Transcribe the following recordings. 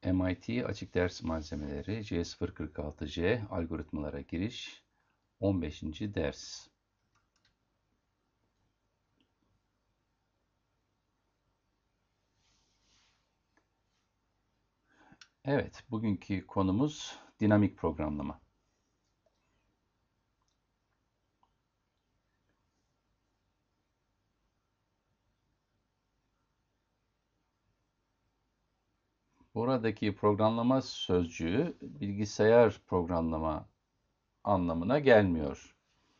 MIT Açık Ders Malzemeleri C046C Algoritmalara Giriş 15. Ders. Evet, bugünkü konumuz dinamik programlama. Buradaki programlama sözcüğü bilgisayar programlama anlamına gelmiyor.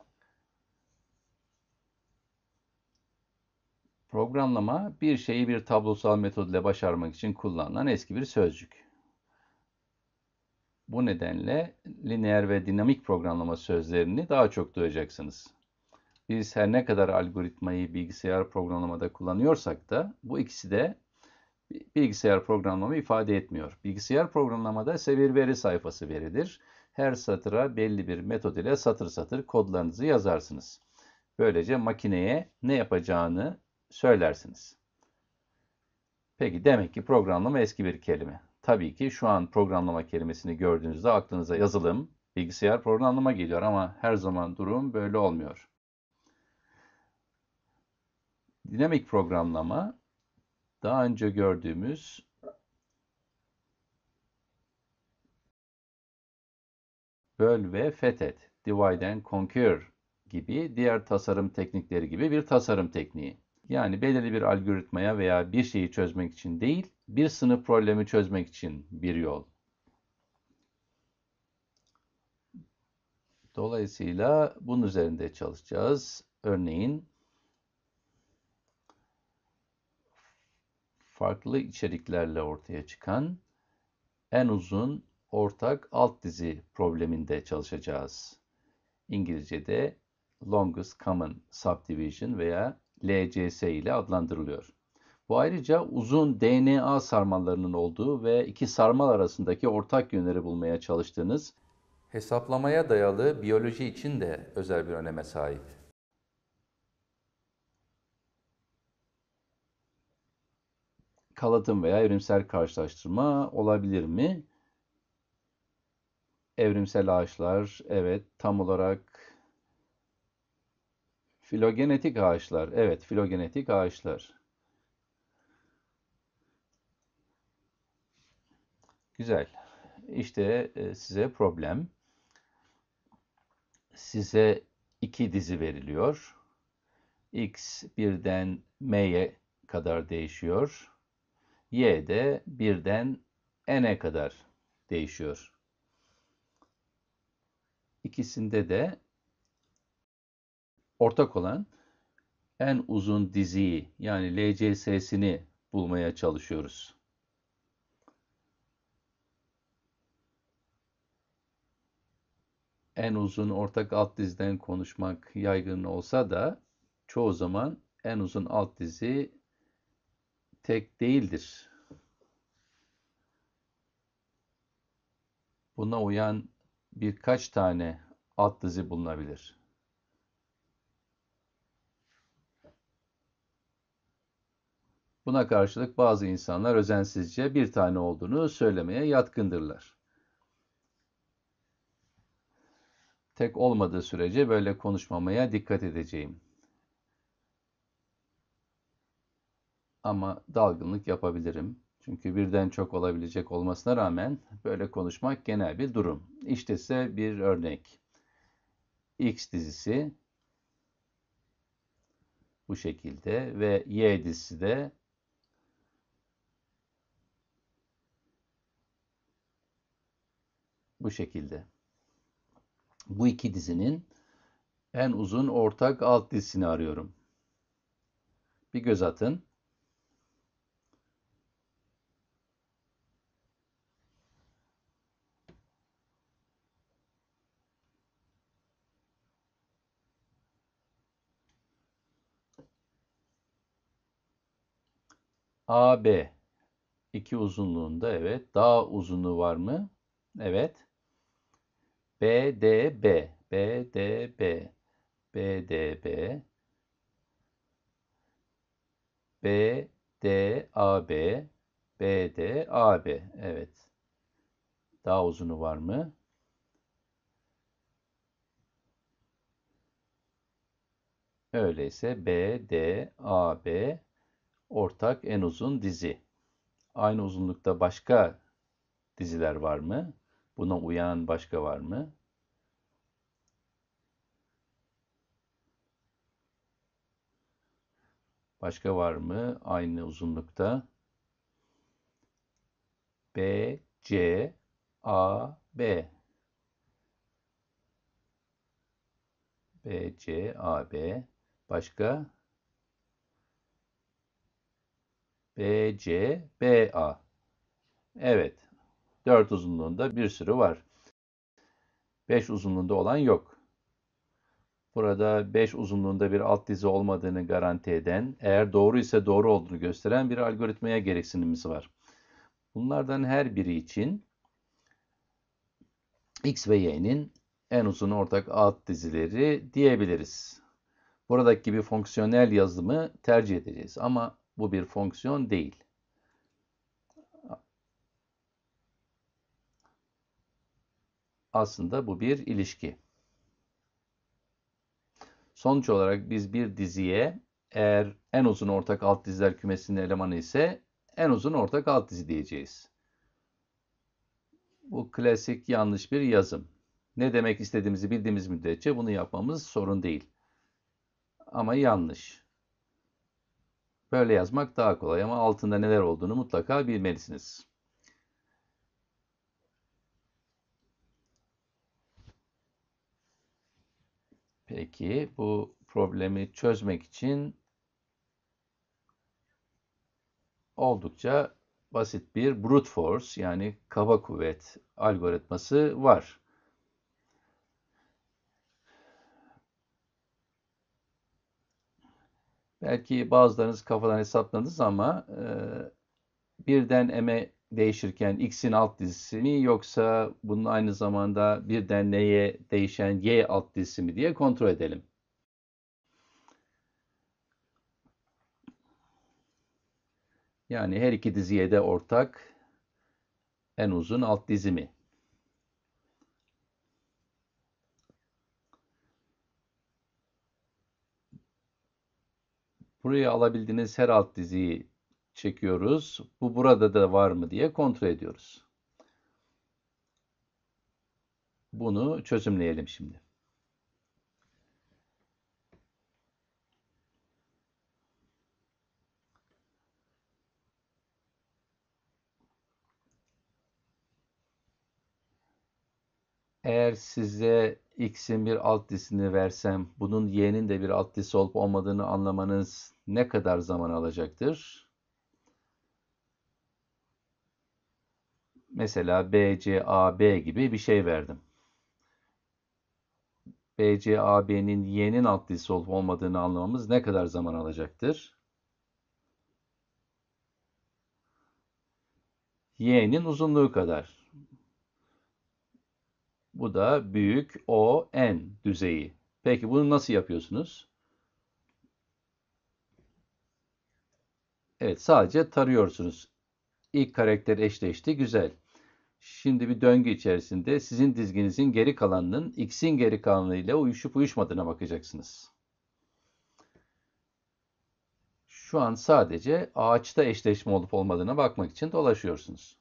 Programlama bir şeyi bir tablosal metod ile başarmak için kullanılan eski bir sözcük. Bu nedenle lineer ve dinamik programlama sözlerini daha çok duyacaksınız. Biz her ne kadar algoritmayı bilgisayar programlamada kullanıyorsak da bu ikisi de bilgisayar programlama ifade etmiyor. Bilgisayar programlamada ise bir veri sayfası verilir. Her satıra belli bir metod ile satır satır kodlarınızı yazarsınız. Böylece makineye ne yapacağını söylersiniz. Peki demek ki programlama eski bir kelime. Tabii ki şu an programlama kelimesini gördüğünüzde aklınıza yazılım, bilgisayar programlama geliyor ama her zaman durum böyle olmuyor. Dinamik programlama daha önce gördüğümüz böl ve fethet, divide and conquer gibi diğer tasarım teknikleri gibi bir tasarım tekniği. Yani belirli bir algoritmaya veya bir şeyi çözmek için değil, bir sınıf problemi çözmek için bir yol. Dolayısıyla bunun üzerinde çalışacağız. Örneğin farklı içeriklerle ortaya çıkan en uzun ortak alt dizi probleminde çalışacağız. İngilizce'de Longest Common Subdivision veya LCS ile adlandırılıyor. Bu ayrıca uzun DNA sarmallarının olduğu ve iki sarmal arasındaki ortak yönleri bulmaya çalıştığınız hesaplamaya dayalı biyoloji için de özel bir öneme sahip. Kalıtım veya evrimsel karşılaştırma olabilir mi? Evrimsel ağaçlar, evet, tam olarak filogenetik ağaçlar, evet, filogenetik ağaçlar. Güzel. İşte size problem. Size iki dizi veriliyor. X birden M'ye kadar değişiyor. Y de birden N'e kadar değişiyor. İkisinde de ortak olan en uzun diziyi yani LCS'sini bulmaya çalışıyoruz. En uzun ortak alt diziden konuşmak yaygın olsa da çoğu zaman en uzun alt dizi tek değildir. Buna uyan birkaç tane alt dizi bulunabilir. Buna karşılık bazı insanlar özensizce bir tane olduğunu söylemeye yatkındırlar. Tek olmadığı sürece böyle konuşmamaya dikkat edeceğim. Ama dalgınlık yapabilirim. Çünkü birden çok olabilecek olmasına rağmen böyle konuşmak genel bir durum. İşte ise bir örnek. X dizisi bu şekilde ve Y dizisi de bu şekilde. Bu iki dizinin en uzun ortak alt dizisini arıyorum. Bir göz atın. AB iki uzunluğunda, evet. Daha uzunu var mı? Evet. BDB, BDB, BDB, BDAB, BD, AB. Evet. Daha uzunu var mı? Öyleyse BD, AB ortak en uzun dizi. Aynı uzunlukta başka diziler var mı? Buna uyan başka var mı? Başka var mı aynı uzunlukta? B, C, A, B. B, C, A, B. Başka? B, C, B, A. Evet. 4 uzunluğunda bir sürü var. 5 uzunluğunda olan yok. Burada 5 uzunluğunda bir alt dizi olmadığını garanti eden, eğer doğru ise doğru olduğunu gösteren bir algoritmaya gereksinimimiz var. Bunlardan her biri için X ve Y'nin en uzun ortak alt dizileri diyebiliriz. Buradaki gibi fonksiyonel yazımı tercih edeceğiz ama bu bir fonksiyon değil. Aslında bu bir ilişki. Sonuç olarak biz bir diziye eğer en uzun ortak alt diziler kümesinin elemanı ise en uzun ortak alt dizi diyeceğiz. Bu klasik yanlış bir yazım. Ne demek istediğimizi bildiğimiz müddetçe bunu yapmamız sorun değil. Ama yanlış. Böyle yazmak daha kolay ama altında neler olduğunu mutlaka bilmelisiniz. Peki bu problemi çözmek için oldukça basit bir brute force yani kaba kuvvet algoritması var. Belki bazılarınız kafadan hesapladınız ama birden m'e değişirken x'in alt dizisi mi yoksa bunun aynı zamanda birden n'ye değişen y alt dizisi mi diye kontrol edelim. Yani her iki diziye de ortak en uzun alt dizimi. Buraya alabildiğiniz her alt diziyi çekiyoruz. Bu burada da var mı diye kontrol ediyoruz. Bunu çözümleyelim şimdi. Eğer size x'in bir alt dizisini versem, bunun y'nin de bir alt dizisi olup olmadığını anlamanız ne kadar zaman alacaktır? Mesela BCAB gibi bir şey verdim. BCAB'nin y'nin alt dizisi olup olmadığını anlamamız ne kadar zaman alacaktır? Y'nin uzunluğu kadar. Bu da büyük O(n) düzeyi. Peki bunu nasıl yapıyorsunuz? Evet, sadece tarıyorsunuz. İlk karakter eşleşti, güzel. Şimdi bir döngü içerisinde sizin dizginizin geri kalanının x'in geri kalanıyla uyuşup uyuşmadığına bakacaksınız. Şu an sadece ağaçta eşleşme olup olmadığına bakmak için dolaşıyorsunuz.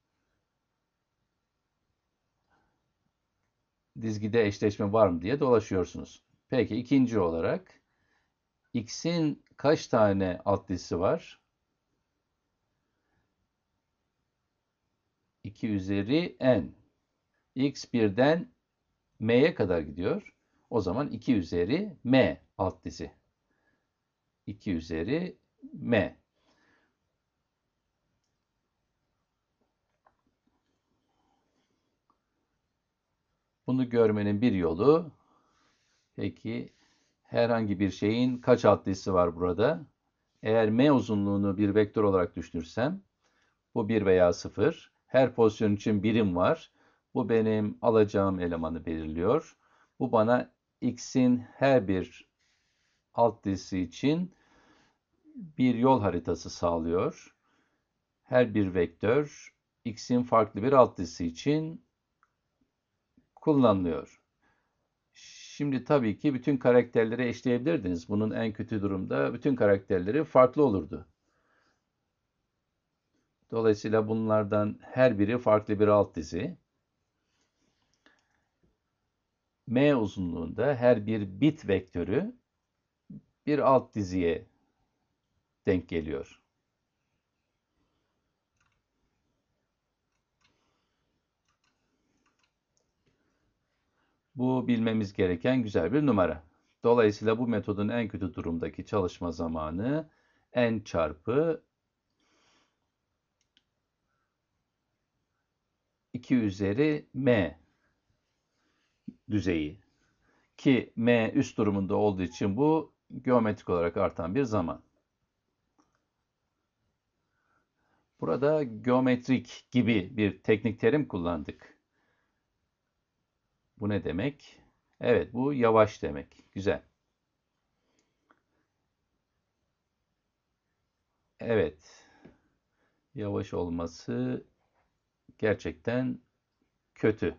Dizgide eşleşme var mı diye dolaşıyorsunuz. Peki ikinci olarak x'in kaç tane alt dizisi var? 2 üzeri n. X birden m'ye kadar gidiyor. O zaman 2 üzeri m alt dizi. 2 üzeri m. Bunu görmenin bir yolu, peki herhangi bir şeyin kaç alt dizisi var burada? Eğer m uzunluğunu bir vektör olarak düşünürsem, bu 1 veya 0. Her pozisyon için birim var. Bu benim alacağım elemanı belirliyor. Bu bana x'in her bir alt dizisi için bir yol haritası sağlıyor. her bir vektör x'in farklı bir alt dizisi için kullanılıyor. Şimdi tabii ki bütün karakterleri eşleyebilirdiniz. Bunun en kötü durumda bütün karakterleri farklı olurdu. Dolayısıyla bunlardan her biri farklı bir alt dizi. M uzunluğunda her bir bit vektörü bir alt diziye denk geliyor. Bu bilmemiz gereken güzel bir numara. Dolayısıyla bu metodun en kötü durumdaki çalışma zamanı n çarpı 2 üzeri m düzeyi. Ki m üst durumunda olduğu için bu geometrik olarak artan bir zaman. Burada geometrik gibi bir teknik terim kullandık. Bu ne demek? Evet, bu yavaş demek. Güzel. Evet, yavaş olması gerçekten kötü.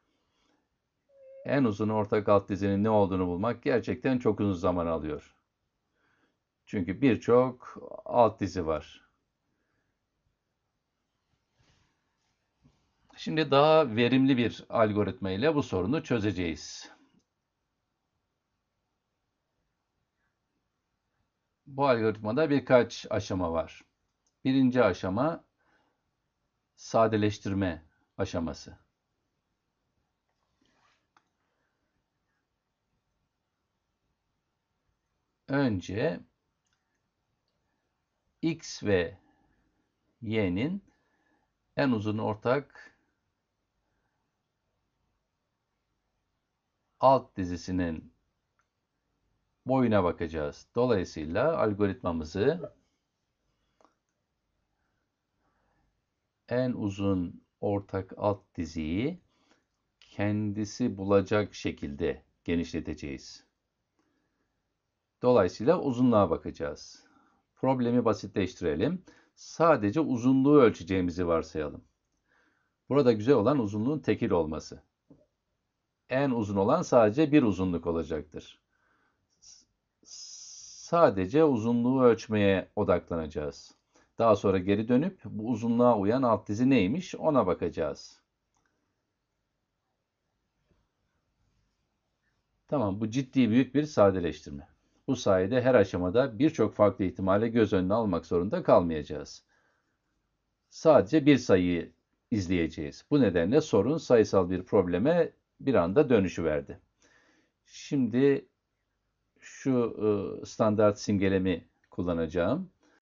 En uzun ortak alt dizinin ne olduğunu bulmak gerçekten çok uzun zaman alıyor. Çünkü birçok alt dizi var. Şimdi daha verimli bir algoritma ile bu sorunu çözeceğiz. Bu algoritmada birkaç aşama var. Birinci aşama sadeleştirme aşaması. Önce x ve y'nin en uzun ortak alt dizisinin boyuna bakacağız. Dolayısıyla algoritmamızı en uzun ortak alt diziyi kendisi bulacak şekilde genişleteceğiz. Dolayısıyla uzunluğa bakacağız. Problemi basitleştirelim. Sadece uzunluğu ölçeceğimizi varsayalım. Burada güzel olan uzunluğun tekil olması. En uzun olan sadece bir uzunluk olacaktır. Sadece uzunluğu ölçmeye odaklanacağız. Daha sonra geri dönüp bu uzunluğa uyan alt dizi neymiş ona bakacağız. Tamam, bu ciddi büyük bir sadeleştirme. Bu sayede her aşamada birçok farklı ihtimale göz önüne almak zorunda kalmayacağız. Sadece bir sayıyı izleyeceğiz. Bu nedenle sorun sayısal bir probleme bir anda dönüşüverdi. Şimdi şu standart simgelemi kullanacağım.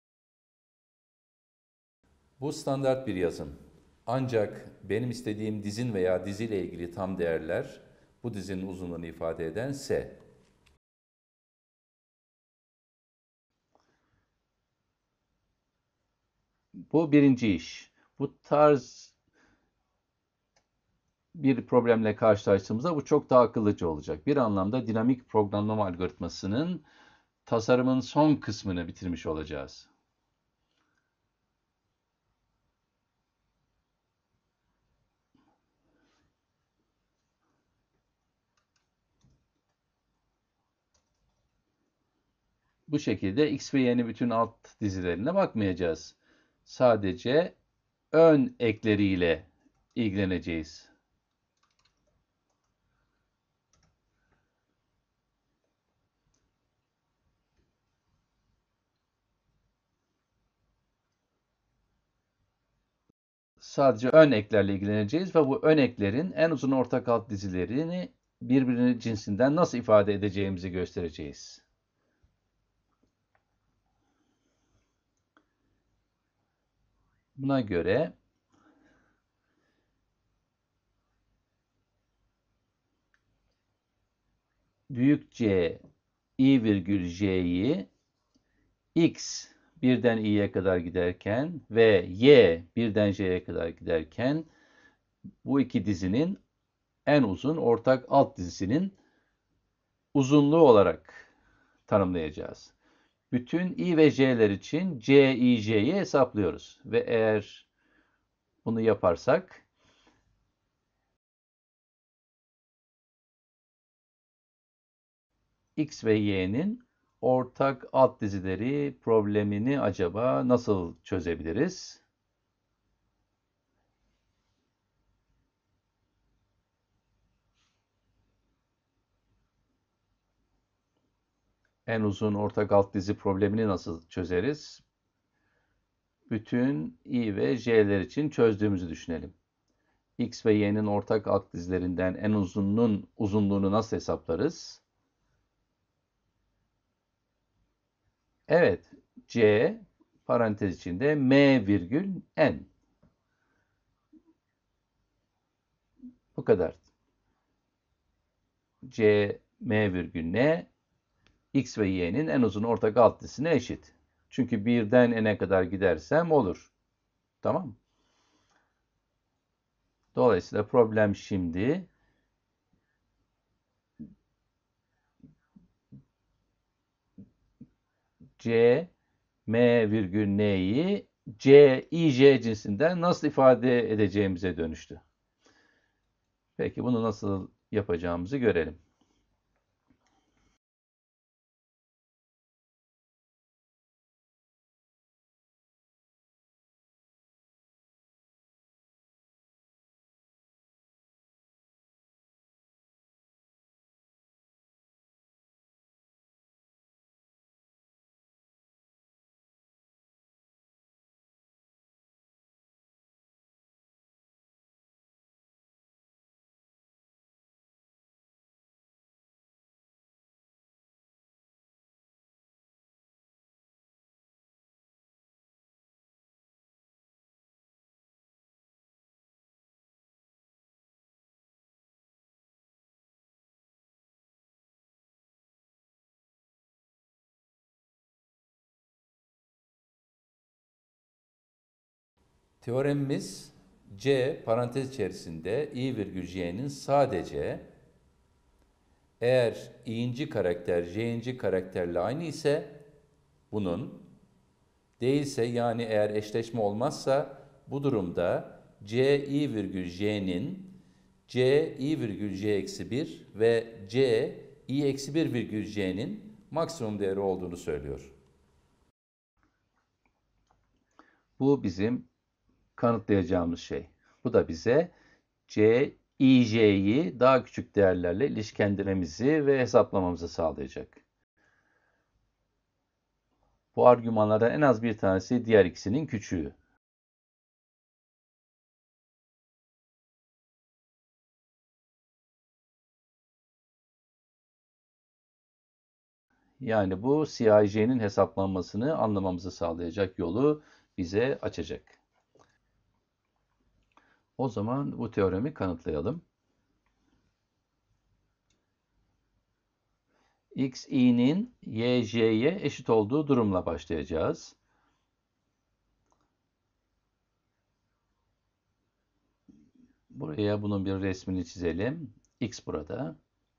Bu standart bir yazım. Ancak benim istediğim dizin veya diziyle ilgili tam değerler bu dizinin uzunluğunu ifade eden S. Bu birinci iş. Bu tarz bir problemle karşılaştığımızda bu çok daha akıllıca olacak. Bir anlamda dinamik programlama algoritmasının tasarımın son kısmını bitirmiş olacağız. Bu şekilde x ve y'nin bütün alt dizilerine bakmayacağız. Sadece ön ekleriyle ilgileneceğiz. Sadece ön eklerle ilgileneceğiz ve bu ön eklerin en uzun ortak alt dizilerini birbirinin cinsinden nasıl ifade edeceğimizi göstereceğiz. Buna göre büyük C i virgül j'yi x birden i'ye kadar giderken ve y birden j'ye kadar giderken bu iki dizinin en uzun ortak alt dizisinin uzunluğu olarak tanımlayacağız. Bütün i ve j'ler için c, i, j'yi hesaplıyoruz. Ve eğer bunu yaparsak x ve y'nin ortak alt dizileri problemini acaba nasıl çözebiliriz? En uzun ortak alt dizi problemini nasıl çözeriz? Bütün i ve j'ler için çözdüğümüzü düşünelim. X ve y'nin ortak alt dizilerinden en uzunluğun uzunluğunu nasıl hesaplarız? Evet, c parantez içinde m virgül n. Bu kadar. c m virgül n x ve y'nin en uzun ortak alt dizisine eşit. Çünkü birden n'e kadar gidersem olur. Tamam mı? Dolayısıyla problem şimdi c m virgül n'yi c i j cinsinden nasıl ifade edeceğimize dönüştü. Peki bunu nasıl yapacağımızı görelim. Teoremimiz c parantez içerisinde i virgül j'nin sadece eğer i'inci karakter j'inci karakterle aynı ise bunun, değilse yani eğer eşleşme olmazsa bu durumda c i virgül j'nin c i virgül j eksi 1 ve c i eksi 1 virgül j'nin maksimum değeri olduğunu söylüyor. Bu bizim kanıtlayacağımız şey. Bu da bize c i j'yi daha küçük değerlerle ilişkilendirmemizi ve hesaplamamızı sağlayacak. Bu argümanlardan en az bir tanesi diğer ikisinin küçüğü. Yani bu CIJ'nin hesaplanmasını anlamamızı sağlayacak yolu bize açacak. O zaman bu teoremi kanıtlayalım. X, i'nin y, j'ye eşit olduğu durumla başlayacağız. Buraya bunun bir resmini çizelim. X burada.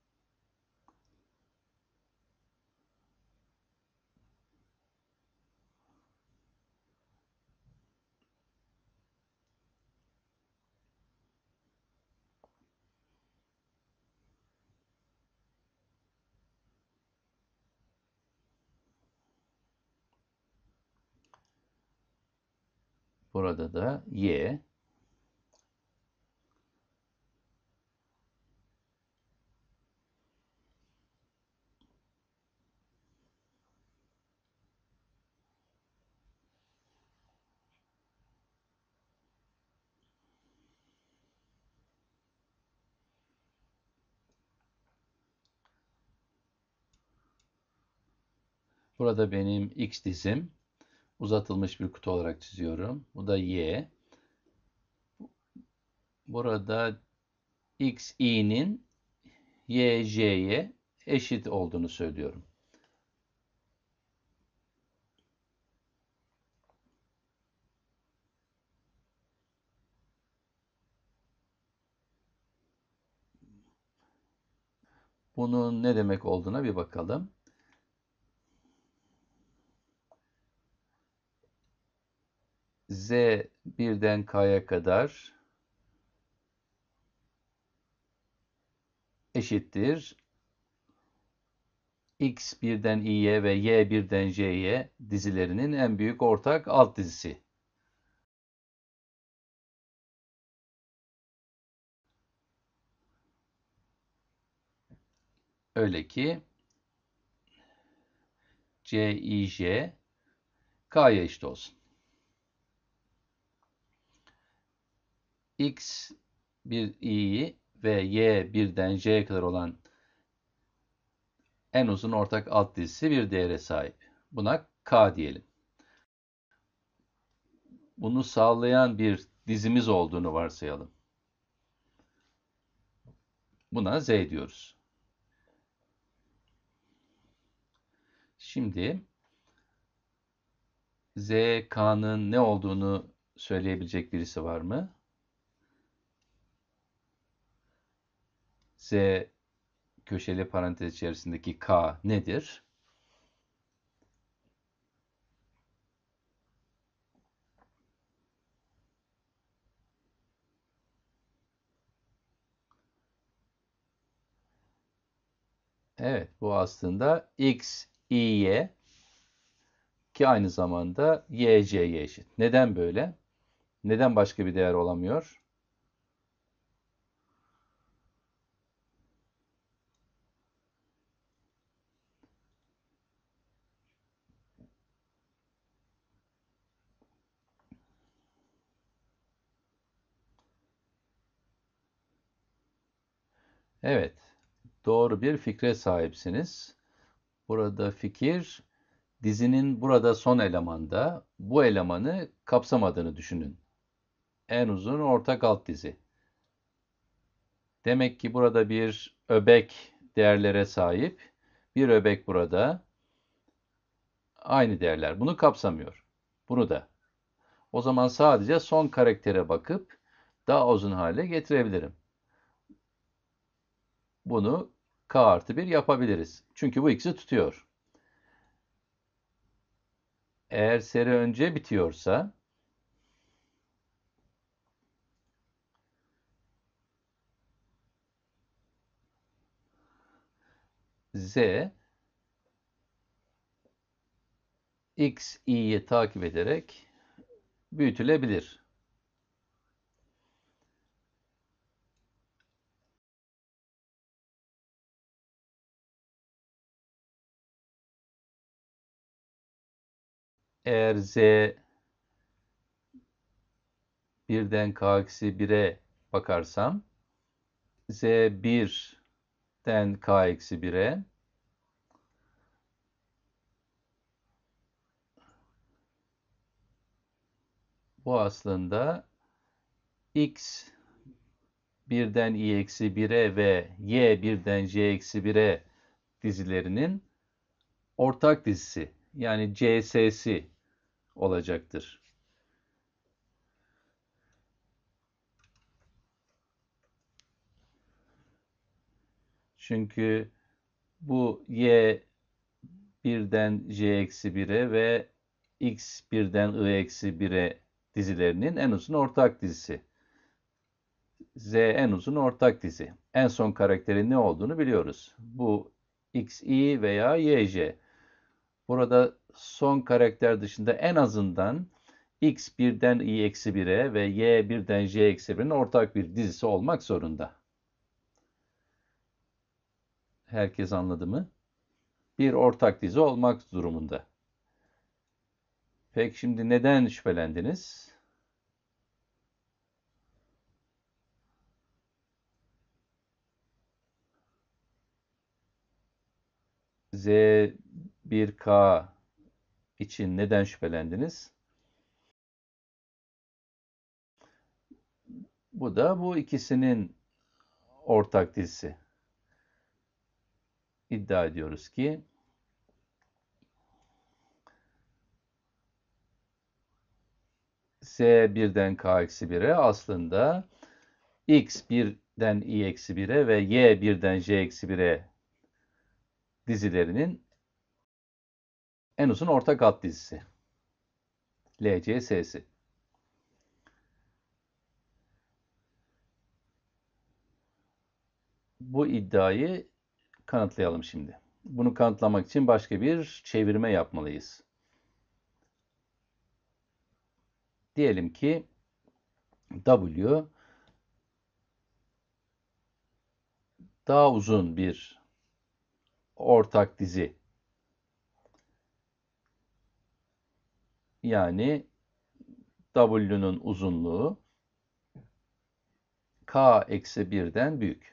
Burada da y. Burada benim x dizim. Uzatılmış bir kutu olarak çiziyorum. Bu da y. Burada x, i'nin y, j'ye eşit olduğunu söylüyorum. Bunun ne demek olduğuna bir bakalım. Z birden K'ya kadar eşittir. X birden i'ye ve y birden j'ye dizilerinin en büyük ortak alt dizisi. Öyle ki C, I, J K'ya eşit olsun. X bir i'yi ve y birden j'ye kadar olan en uzun ortak alt dizisi bir değere sahip. Buna K diyelim. Bunu sağlayan bir dizimiz olduğunu varsayalım. Buna Z diyoruz. Şimdi Z, K'nın ne olduğunu söyleyebilecek birisi var mı? Z köşeli parantez içerisindeki K nedir? Evet, bu aslında X, Y ki aynı zamanda Y, C'ye eşit. Neden böyle? Neden başka bir değer olamıyor? Evet, doğru bir fikre sahipsiniz. Burada fikir, dizinin burada son elemanda bu elemanı kapsamadığını düşünün. En uzun ortak alt dizi. Demek ki burada bir öbek değerlere sahip. Bir öbek burada. Aynı değerler. Bunu kapsamıyor. Bunu da. O zaman sadece son karaktere bakıp daha uzun hale getirebilirim. Bunu k artı 1 yapabiliriz. Çünkü bu ikisi tutuyor. Eğer seri önce bitiyorsa Z X, i'yi takip ederek büyütülebilir. Eğer Z birden k eksi 1'e bakarsam Z 1'den k eksi 1'e bu aslında X birden i eksi 1'e ve y birden j eksi 1'e dizilerinin ortak dizisi. Yani CS'si olacaktır. Çünkü bu y birden j eksi 1'e ve x birden i eksi 1'e dizilerinin en uzun ortak dizisi. Z en uzun ortak dizi. En son karakterin ne olduğunu biliyoruz. Bu xi veya yj. Burada son karakter dışında en azından x birden i eksi 1'e ve y birden j eksi 1'in ortak bir dizisi olmak zorunda. Herkes anladı mı? Bir ortak dizi olmak durumunda. Peki şimdi neden şüphelendiniz? Z1K için neden şüphelendiniz? Bu da bu ikisinin ortak dizisi. İddia ediyoruz ki Z birden K eksi 1'e aslında X birden i eksi 1'e ve Y birden j eksi 1'e dizilerinin en uzun ortak alt dizisi. LCS'si. Bu iddiayı kanıtlayalım şimdi. Bunu kanıtlamak için başka bir çevirme yapmalıyız. Diyelim ki W daha uzun bir ortak dizi. Yani W'nun uzunluğu K eksi 1'den büyük.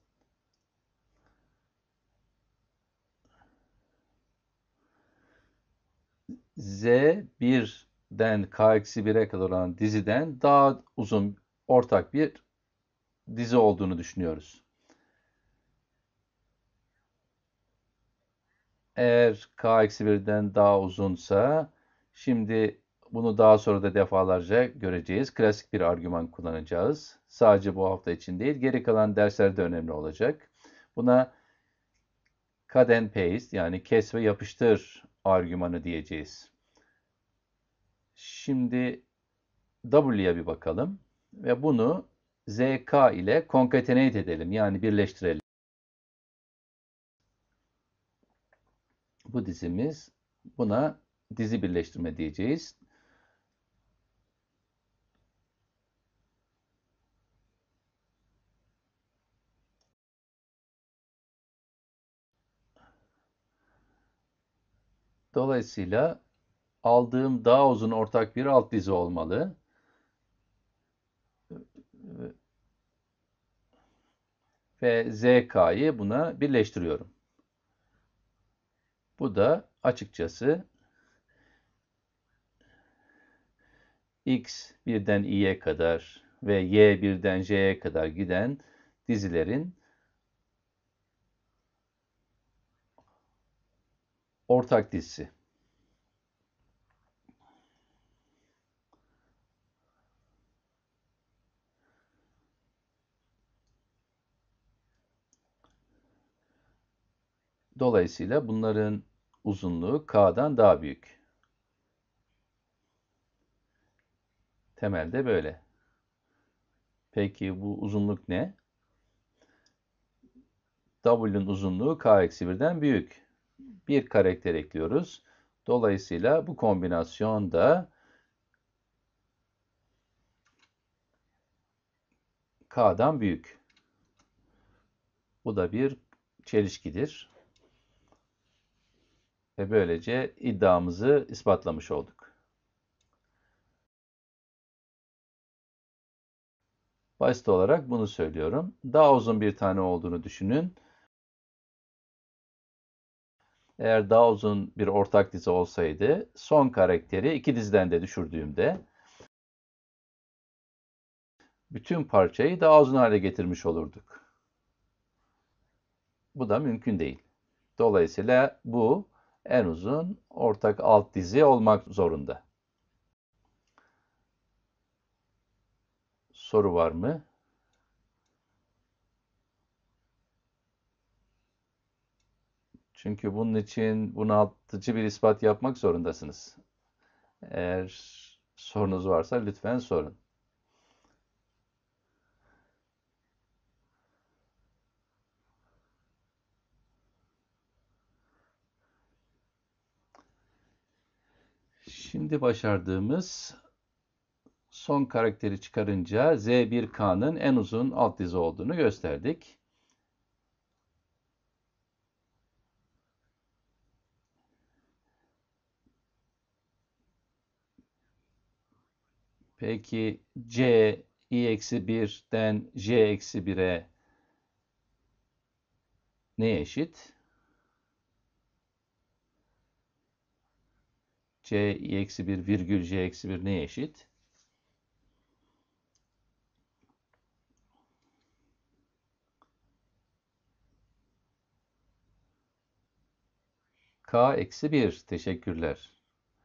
Z 1'den K eksi 1'e kadar olan diziden daha uzun ortak bir dizi olduğunu düşünüyoruz. Eğer K eksi 1'den daha uzunsa, şimdi bunu daha sonra da defalarca göreceğiz. Klasik bir argüman kullanacağız. Sadece bu hafta için değil, geri kalan derslerde önemli olacak. Buna cut and paste, yani kes ve yapıştır argümanı diyeceğiz. Şimdi W'ye bir bakalım ve bunu ZK ile concatenate edelim, yani birleştirelim. Bu dizimiz, buna dizi birleştirme diyeceğiz. Dolayısıyla aldığım daha uzun ortak bir alt dizi olmalı. Ve ZK'yı buna birleştiriyorum. Bu da açıkçası X birden i'ye kadar ve Y birden J'ye kadar giden dizilerin ortak dizisi. Dolayısıyla bunların uzunluğu K'dan daha büyük. Temelde böyle. Peki bu uzunluk ne? W'nin uzunluğu K-1'den büyük. Bir karakter ekliyoruz. Dolayısıyla bu kombinasyon da K'dan büyük. Bu da bir çelişkidir. Ve böylece iddiamızı ispatlamış olduk. Basit olarak bunu söylüyorum. Daha uzun bir tane olduğunu düşünün. Eğer daha uzun bir ortak dizi olsaydı, son karakteri iki diziden de düşürdüğümde bütün parçayı daha uzun hale getirmiş olurduk. Bu da mümkün değil. Dolayısıyla bu en uzun ortak alt dizi olmak zorunda. Soru var mı? Çünkü bunun için bunaltıcı bir ispat yapmak zorundasınız. Eğer sorunuz varsa lütfen sorun. Şimdi başardığımız son karakteri çıkarınca Z1K'nın en uzun alt dizi olduğunu gösterdik. Peki C i-1'den J-1'e ne eşit? C i-1 virgül J-1 neye eşit? K-1. Teşekkürler.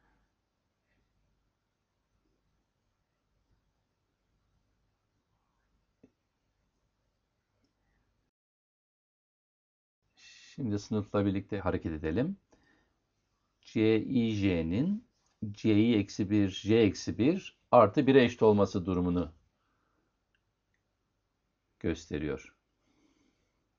Şimdi sınıfla birlikte hareket edelim. C'ij''nin C'yi-1, J-1 artı 1'e eşit olması durumunu gösteriyor.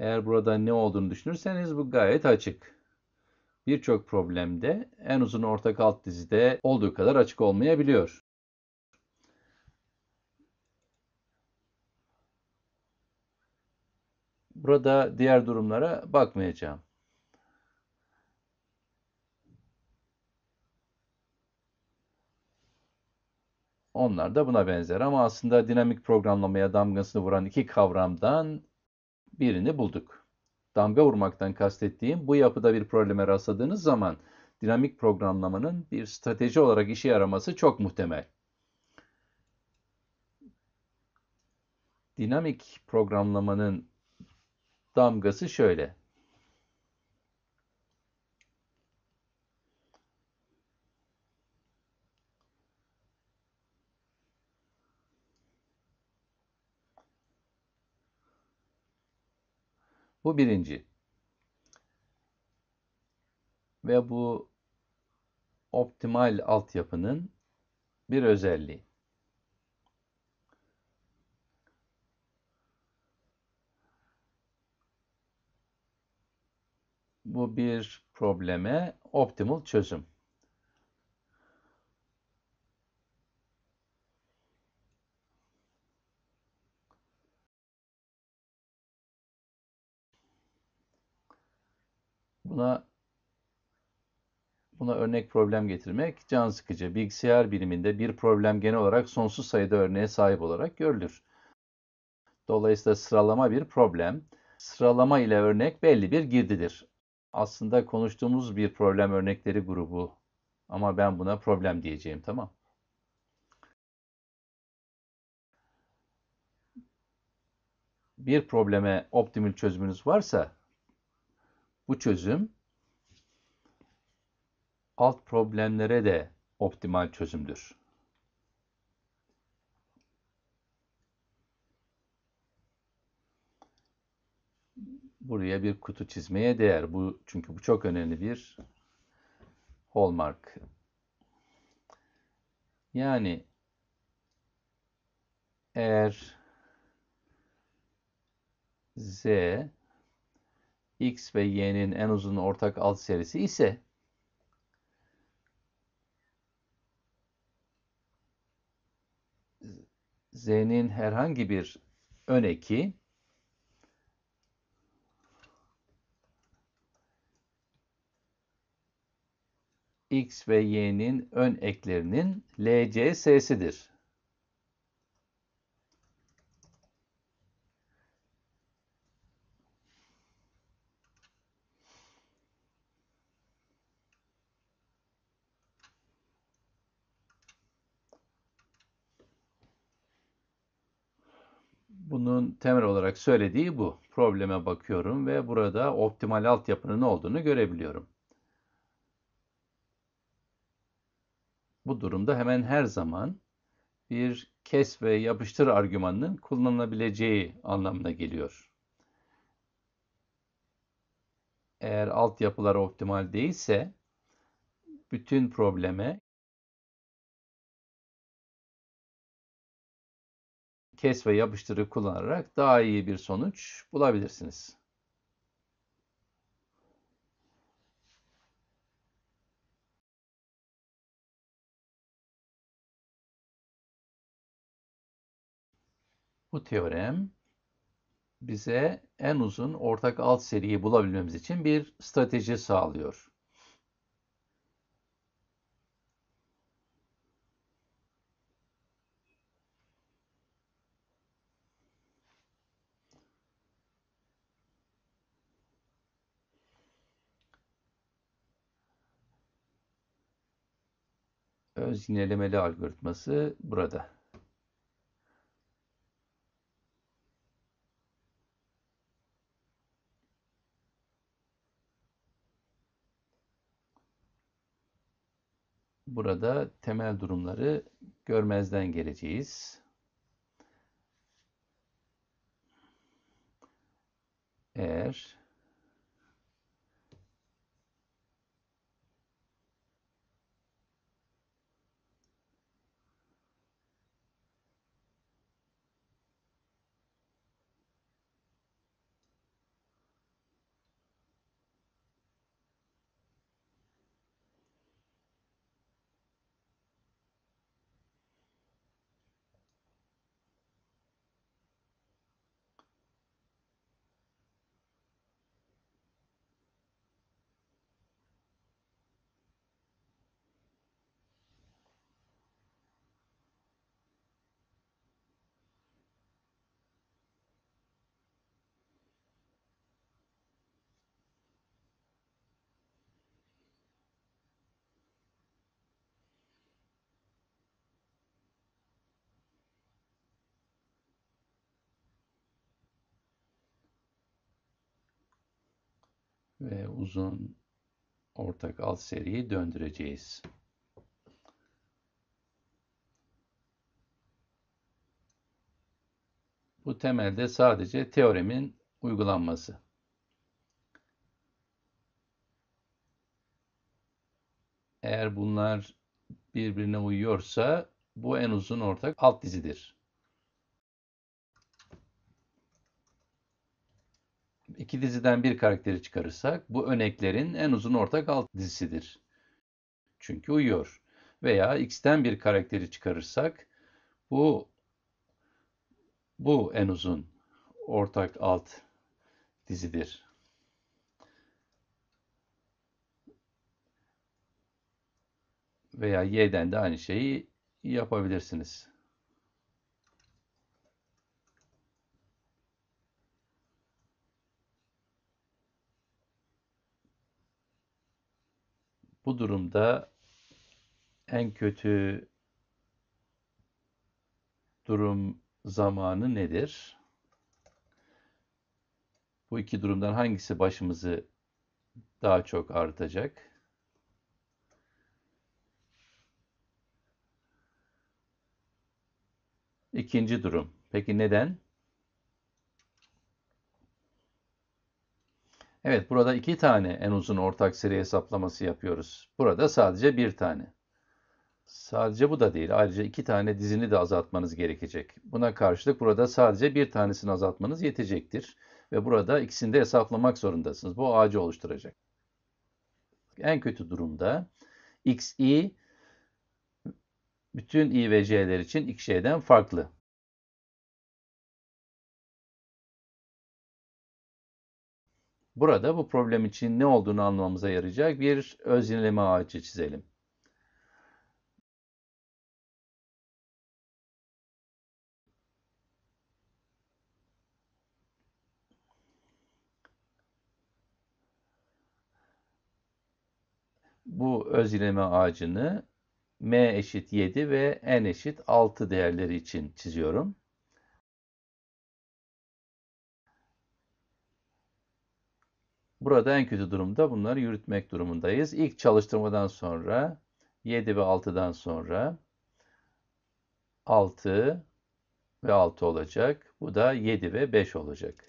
Eğer burada ne olduğunu düşünürseniz bu gayet açık. Birçok problemde en uzun ortak alt dizide olduğu kadar açık olmayabiliyor. Burada diğer durumlara bakmayacağım. Onlar da buna benzer ama aslında dinamik programlamaya damgasını vuran iki kavramdan birini bulduk. Damga vurmaktan kastettiğim bu yapıda bir probleme rastladığınız zaman dinamik programlamanın bir strateji olarak işe yaraması çok muhtemel. Dinamik programlamanın damgası şöyle. Bu birinci. Ve bu optimal altyapının bir özelliği. Bu bir probleme optimal çözüm. Buna örnek problem getirmek can sıkıcı. Bilgisayar biliminde bir problem genel olarak sonsuz sayıda örneğe sahip olarak görülür. Dolayısıyla sıralama bir problem. Sıralama ile örnek belli bir girdidir. Aslında konuştuğumuz bir problem örnekleri grubu ama ben buna problem diyeceğim, tamam. Bir probleme optimal çözümünüz varsa bu çözüm alt problemlere de optimal çözümdür. Buraya bir kutu çizmeye değer. Çünkü bu çok önemli bir hallmark. Yani eğer Z X ve Y'nin en uzun ortak alt serisi ise Z'nin herhangi bir ön eki X ve Y'nin ön eklerinin LCS'sidir. Bunun temel olarak söylediği bu. Probleme bakıyorum ve burada optimal altyapının olduğunu görebiliyorum. Bu durumda hemen her zaman bir kes ve yapıştır argümanının kullanılabileceği anlamına geliyor. Eğer altyapılar optimal değilse bütün probleme kes ve yapıştırı kullanarak daha iyi bir sonuç bulabilirsiniz. Bu teorem bize en uzun ortak alt seriyi bulabilmemiz için bir strateji sağlıyor. Öz yinelemeli algoritması burada. Burada temel durumları görmezden geleceğiz. Eğer ve uzun ortak alt seriyi döndüreceğiz. Bu temelde sadece teoremin uygulanması. Eğer bunlar birbirine uyuyorsa bu en uzun ortak alt dizidir. İki diziden bir karakteri çıkarırsak bu örneklerin en uzun ortak alt dizisidir. Çünkü uyuyor. Veya x'ten bir karakteri çıkarırsak bu en uzun ortak alt dizidir. Veya y'den de aynı şeyi yapabilirsiniz. Bu durumda en kötü durum zamanı nedir? Bu iki durumdan hangisi başımızı daha çok ağrıtacak? İkinci durum. Peki neden? Evet, burada iki tane en uzun ortak seri hesaplaması yapıyoruz. Burada sadece bir tane. Sadece bu da değil. Ayrıca iki tane dizini de azaltmanız gerekecek. Buna karşılık burada sadece bir tanesini azaltmanız yetecektir. Ve burada ikisini de hesaplamak zorundasınız. Bu ağacı oluşturacak. En kötü durumda xi bütün i ve j'ler için x'den farklı. Burada bu problem için ne olduğunu anlamamıza yarayacak bir öz yineleme ağacı çizelim. Bu öz yineleme ağacını m eşit 7 ve n eşit 6 değerleri için çiziyorum. Burada en kötü durumda bunları yürütmek durumundayız. İlk çalıştırmadan sonra 7 ve 6'dan sonra 6 ve 6 olacak. Bu da 7 ve 5 olacak.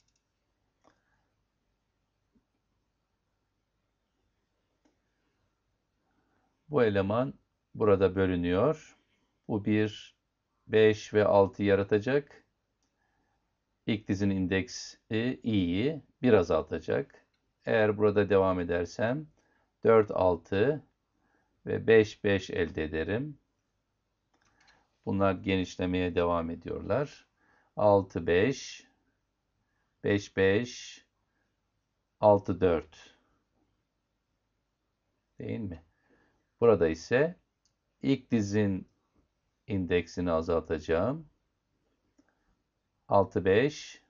Bu eleman burada bölünüyor. Bu bir 5 ve 6 yaratacak. İlk dizinin indeksi i'yi 1 azaltacak. Eğer burada devam edersem 4, 6 ve 5, 5 elde ederim. Bunlar genişlemeye devam ediyorlar. 6, 5, 5, 5, 6, 4. Değil mi? Burada ise ilk dizin indeksini azaltacağım. 6, 5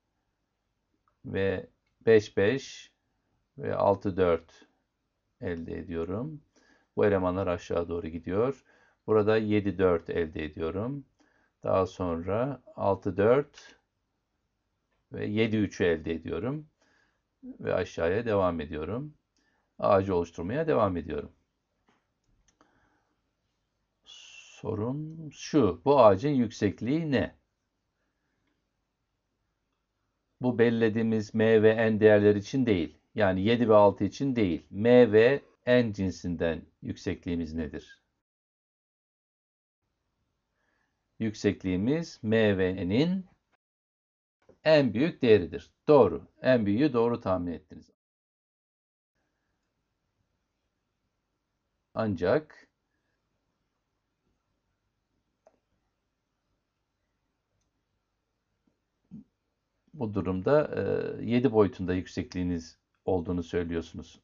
ve 5, 5 ve 6, 4 elde ediyorum. Bu elemanlar aşağı doğru gidiyor. Burada 7, 4 elde ediyorum. Daha sonra 6, 4 ve 7, 3 elde ediyorum. Ve aşağıya devam ediyorum. Ağacı oluşturmaya devam ediyorum. Sorun şu. Bu ağacın yüksekliği ne? Bu belirlediğimiz m ve n değerler için değil. Yani 7 ve 6 için değil. M ve n cinsinden yüksekliğimiz nedir? Yüksekliğimiz m ve n'in en büyük değeridir. Doğru. En büyüğü doğru tahmin ettiniz. Ancak bu durumda 7 boyutunda yüksekliğiniz olduğunu söylüyorsunuz.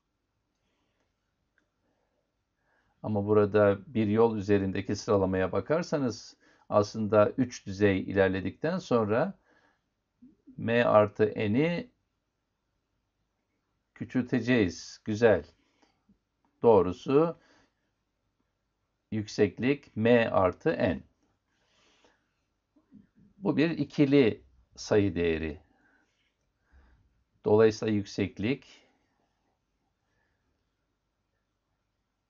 Ama burada bir yol üzerindeki sıralamaya bakarsanız aslında 3 düzey ilerledikten sonra m artı n'i küçülteceğiz. Güzel. Doğrusu yükseklik m artı n. Bu bir ikili sayı değeri. Dolayısıyla yükseklik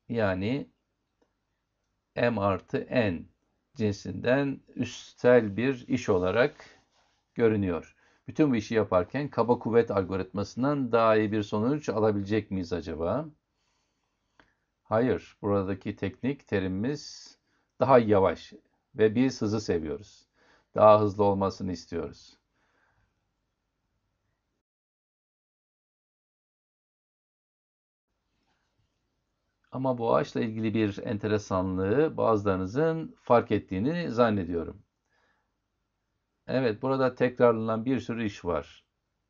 Yani M artı N cinsinden üstel bir iş olarak görünüyor. Bütün bu işi yaparken kaba kuvvet algoritmasından daha iyi bir sonuç alabilecek miyiz acaba? Hayır, buradaki teknik terimimiz daha yavaş ve biz hızı seviyoruz. Daha hızlı olmasını istiyoruz. Ama bu ağaçla ilgili bir enteresanlığı bazılarınızın fark ettiğini zannediyorum. Evet, burada tekrarlanan bir sürü iş var.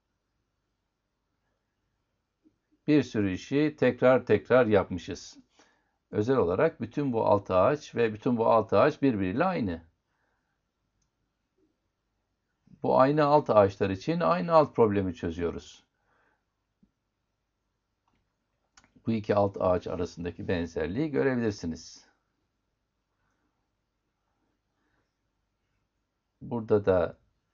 Bir sürü işi tekrar tekrar yapmışız. Özel olarak bütün bu altı ağaç ve bütün bu altı ağaç birbiriyle aynı. Bu aynı alt ağaçlar için aynı alt problemi çözüyoruz. Bu iki alt ağaç arasındaki benzerliği görebilirsiniz. Burada da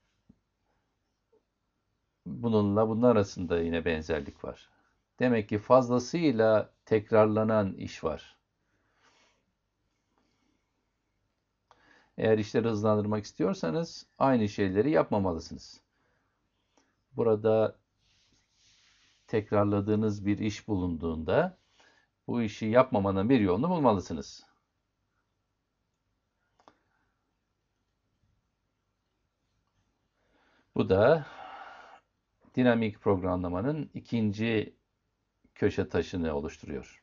bununla bunun arasında yine benzerlik var. Demek ki fazlasıyla tekrarlanan iş var. Eğer işleri hızlandırmak istiyorsanız aynı şeyleri yapmamalısınız. Burada tekrarladığınız bir iş bulunduğunda bu işi yapmamanın bir yolunu bulmalısınız. Bu da dinamik programlamanın ikinci köşe taşını oluşturuyor.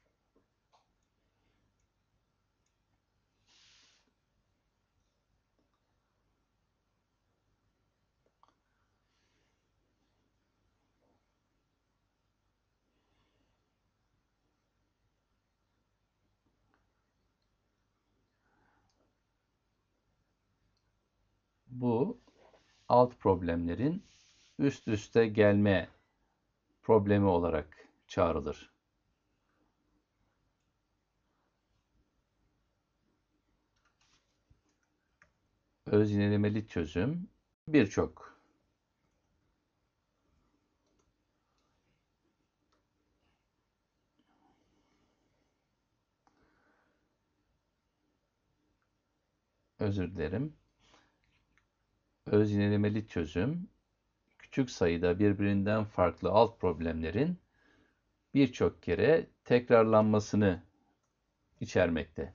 Bu alt problemlerin üst üste gelme problemi olarak çağrılır. Öz yinelemeli çözüm birçok özür dilerim. Öz yinelemeli çözüm küçük sayıda birbirinden farklı alt problemlerin birçok kere tekrarlanmasını içermekte.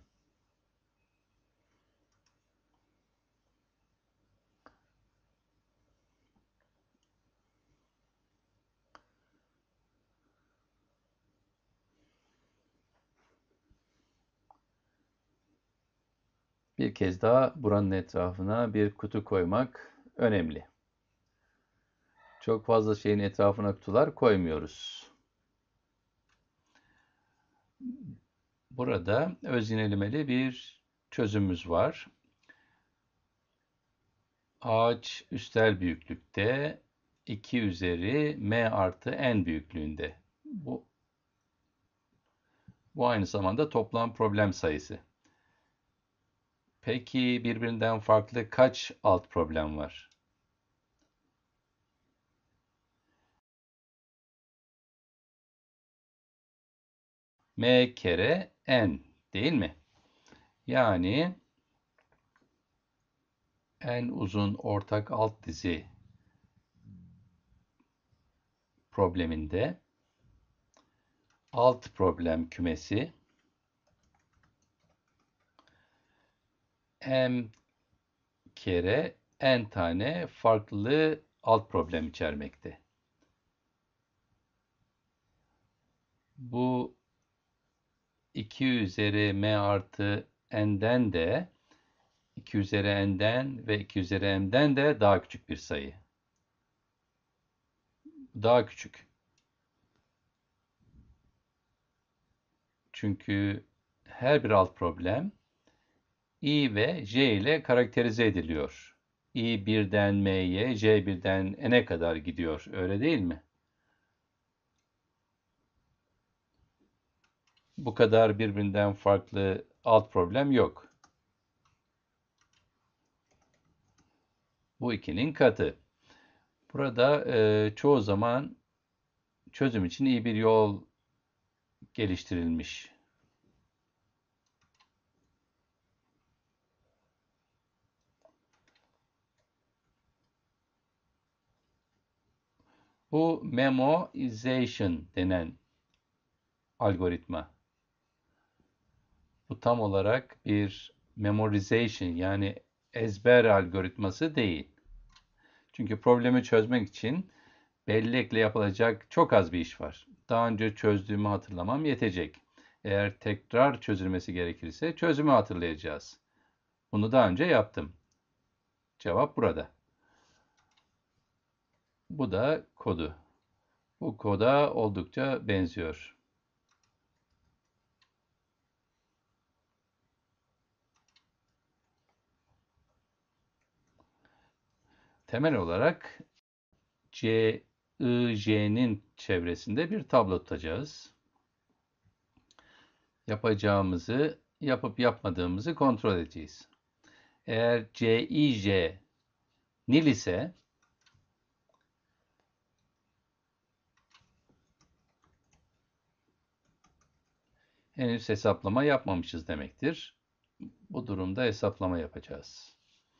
Bir kez daha buranın etrafına bir kutu koymak önemli. Çok fazla şeyin etrafına kutular koymuyoruz. Burada öz yinelemeli bir çözümümüz var. Ağaç üstel büyüklükte 2 üzeri m artı n büyüklüğünde. Bu aynı zamanda toplam problem sayısı. Peki birbirinden farklı kaç alt problem var? M kere n değil mi? Yani en uzun ortak alt dizi probleminde alt problem kümesi m kere n tane farklı alt problem içermekte. Bu 2 üzeri m artı n'den de 2 üzeri n'den ve 2 üzeri m'den de daha küçük bir sayı. Daha küçük. Çünkü her bir alt problem i ve j ile karakterize ediliyor. I birden m'ye, j birden n'e kadar gidiyor. Öyle değil mi? Bu kadar birbirinden farklı alt problem yok. Bu ikinin katı. Burada çoğu zaman çözüm için iyi bir yol geliştirilmiş. Bu memoization denen algoritma. Bu tam olarak bir memorization yani ezber algoritması değil. Çünkü problemi çözmek için bellekle yapılacak çok az bir iş var. Daha önce çözdüğümü hatırlamam yetecek. Eğer tekrar çözülmesi gerekirse çözümü hatırlayacağız. Bunu daha önce yaptım. Cevap burada. Bu da kodu. Bu koda oldukça benziyor. Temel olarak C, I, J'nin çevresinde bir tablo tutacağız. Yapacağımızı, yapıp yapmadığımızı kontrol edeceğiz. Eğer C, I, J nil ise henüz hesaplama yapmamışız demektir. Bu durumda hesaplama yapacağız.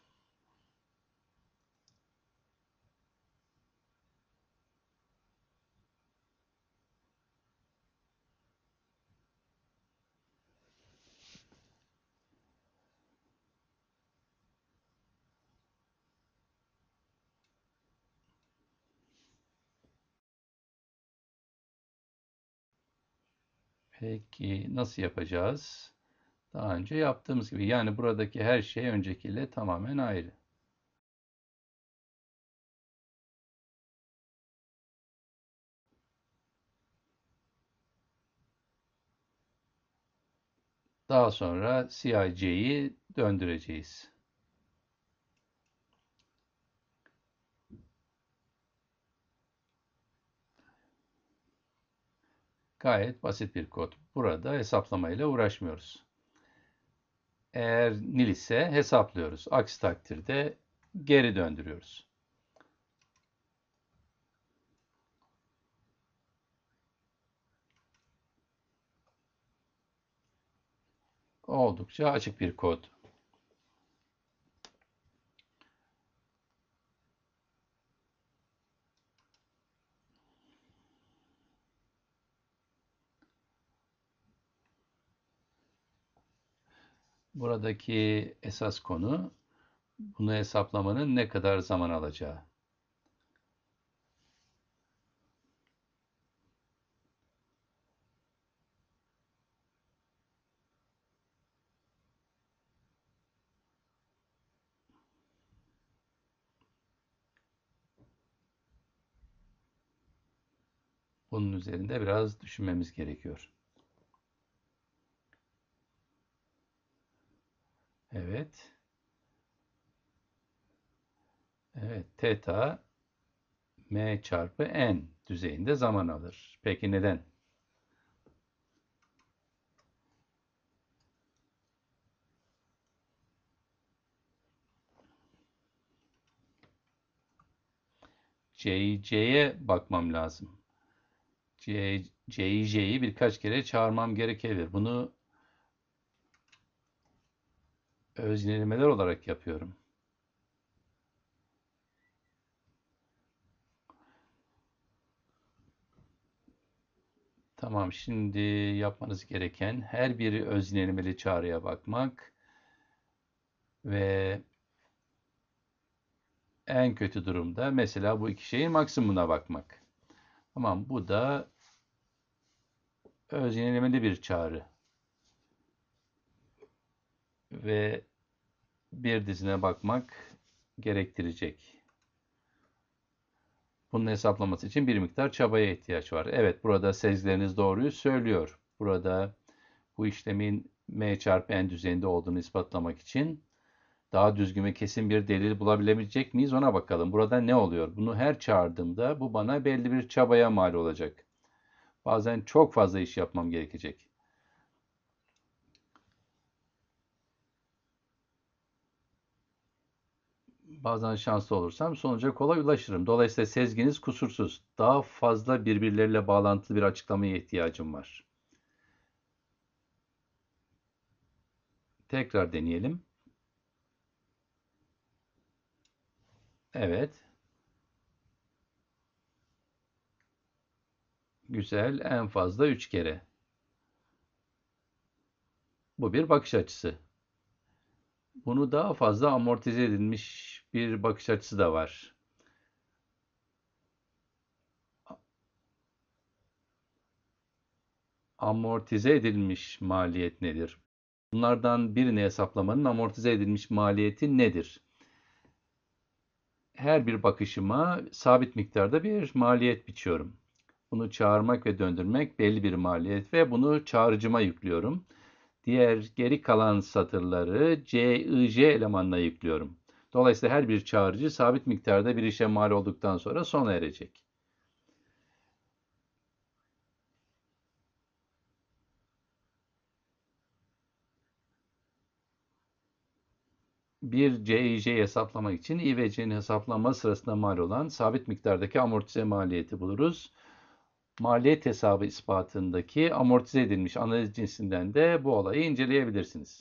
Peki nasıl yapacağız? Daha önce yaptığımız gibi. Yani buradaki her şey öncekiyle tamamen ayrı. Daha sonra CIC'yi döndüreceğiz. Gayet basit bir kod. Burada hesaplamayla uğraşmıyoruz. Eğer nil ise hesaplıyoruz. Aksi takdirde geri döndürüyoruz. Oldukça açık bir kod. Buradaki esas konu bunu hesaplamanın ne kadar zaman alacağı. Bunun üzerinde biraz düşünmemiz gerekiyor. Evet. Evet. Theta m çarpı n düzeyinde zaman alır. Peki neden? C'ye bakmam lazım. C'yi J'yi birkaç kere çağırmam gerekebilir. Bunu öznelemeler olarak yapıyorum. Tamam, şimdi yapmanız gereken her biri öznelmeli çağrıya bakmak ve en kötü durumda mesela bu iki şeyin maksimumuna bakmak. Tamam, bu da öznelmeli bir çağrı ve bir dizine bakmak gerektirecek. Bunun hesaplaması için bir miktar çabaya ihtiyaç var. Evet, burada sezgileriniz doğruyu söylüyor. Burada bu işlemin m çarpı n düzeyinde olduğunu ispatlamak için daha düzgün ve kesin bir delil bulabilecek miyiz ona bakalım. Burada ne oluyor? Bunu her çağırdığımda bu bana belli bir çabaya mal olacak. Bazen çok fazla iş yapmam gerekecek. Bazen şanslı olursam sonuca kolay ulaşırım. Dolayısıyla sezginiz kusursuz. Daha fazla birbirleriyle bağlantılı bir açıklamaya ihtiyacım var. Tekrar deneyelim. Evet. Güzel, en fazla 3 kere. Bu bir bakış açısı. Bunu daha fazla amortize edilmiş bir bakış açısı da var. Amortize edilmiş maliyet nedir? Bunlardan birini hesaplamanın amortize edilmiş maliyeti nedir? Her bir bakışıma sabit miktarda bir maliyet biçiyorum. Bunu çağırmak ve döndürmek belli bir maliyet ve bunu çağrıcıma yüklüyorum. Diğer geri kalan satırları CIJ elemanına yüklüyorum. Dolayısıyla her bir çağrıcı sabit miktarda bir işe mal olduktan sonra sona erecek. Bir CIJ hesaplamak için I ve C'nin hesaplanma sırasında mal olan sabit miktardaki amortize maliyeti buluruz. Maliyet hesabı ispatındaki amortize edilmiş analiz cinsinden de bu olayı inceleyebilirsiniz.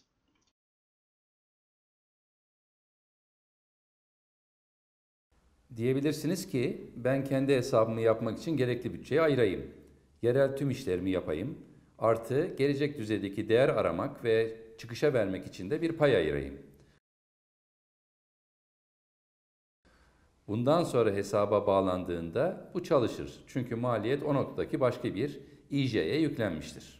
Diyebilirsiniz ki ben kendi hesabımı yapmak için gerekli bütçeyi ayırayım. Yerel tüm işlerimi yapayım. Artı gelecek düzeydeki değer aramak ve çıkışa vermek için de bir pay ayırayım. Bundan sonra hesaba bağlandığında bu çalışır. Çünkü maliyet o noktadaki başka bir IJ'ye yüklenmiştir.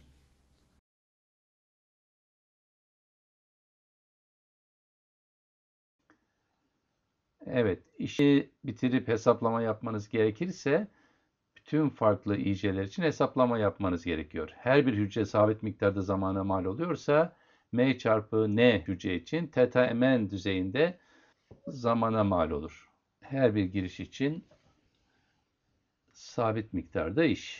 Evet, işi bitirip hesaplama yapmanız gerekirse bütün farklı IJ'ler için hesaplama yapmanız gerekiyor. Her bir hücre sabit miktarda zamana mal oluyorsa M çarpı N hücre için θ mn düzeyinde zamana mal olur. Her bir giriş için sabit miktarda iş.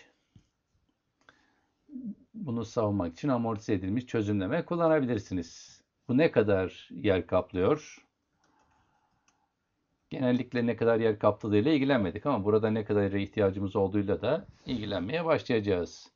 Bunu savunmak için amortize edilmiş çözümleme kullanabilirsiniz. Bu ne kadar yer kaplıyor? Genellikle ne kadar yer kapladığıyla ilgilenmedik ama burada ne kadar yere ihtiyacımız olduğuyla da ilgilenmeye başlayacağız.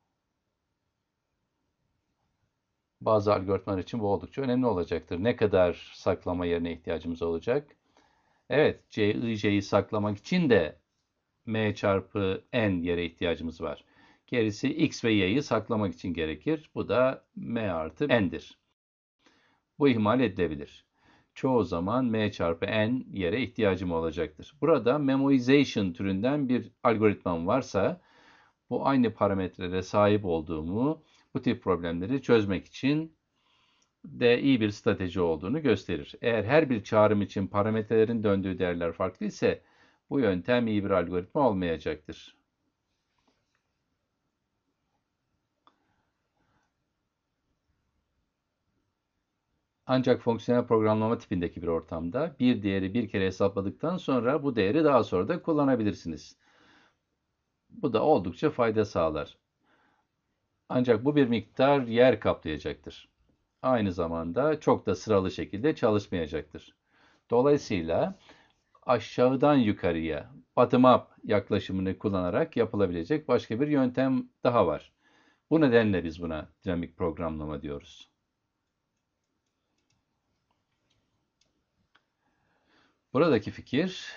Bazı algoritmalar için bu oldukça önemli olacaktır. Ne kadar saklama yerine ihtiyacımız olacak? Evet, CIJ'yi saklamak için de M çarpı N yere ihtiyacımız var. Gerisi X ve Y'yi saklamak için gerekir. Bu da M artı N'dir. Bu ihmal edilebilir. Çoğu zaman M çarpı N yere ihtiyacım olacaktır. Burada memoization türünden bir algoritmam varsa bu aynı parametrelere sahip olduğumu bu tip problemleri çözmek için de iyi bir strateji olduğunu gösterir. Eğer her bir çağrım için parametrelerin döndüğü değerler farklı ise bu yöntem iyi bir algoritma olmayacaktır. Ancak fonksiyonel programlama tipindeki bir ortamda bir değeri bir kere hesapladıktan sonra bu değeri daha sonra da kullanabilirsiniz. Bu da oldukça fayda sağlar. Ancak bu bir miktar yer kaplayacaktır. Aynı zamanda çok da sıralı şekilde çalışmayacaktır. Dolayısıyla aşağıdan yukarıya bottom up yaklaşımını kullanarak yapılabilecek başka bir yöntem daha var. Bu nedenle biz buna dinamik programlama diyoruz. Buradaki fikir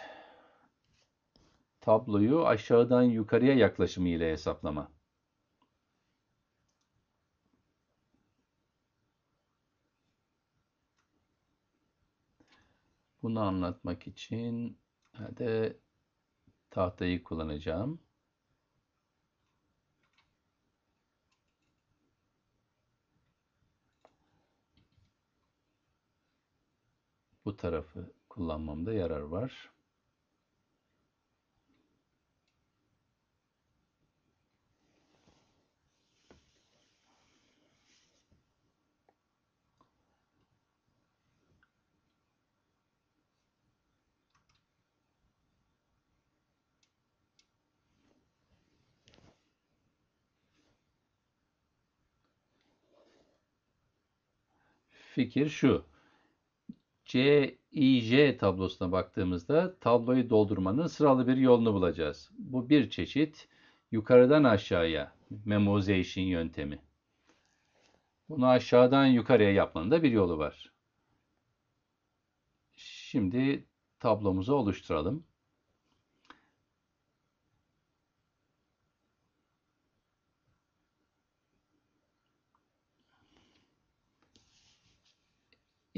tabloyu aşağıdan yukarıya yaklaşımı ile hesaplama. Bunu anlatmak için de tahtayı kullanacağım. Bu tarafı kullanmamda yarar var. Fikir şu. CIJ tablosuna baktığımızda tabloyu doldurmanın sıralı bir yolunu bulacağız. Bu bir çeşit yukarıdan aşağıya memoization yöntemi. Bunu aşağıdan yukarıya yapmanın da bir yolu var. Şimdi tablomuzu oluşturalım.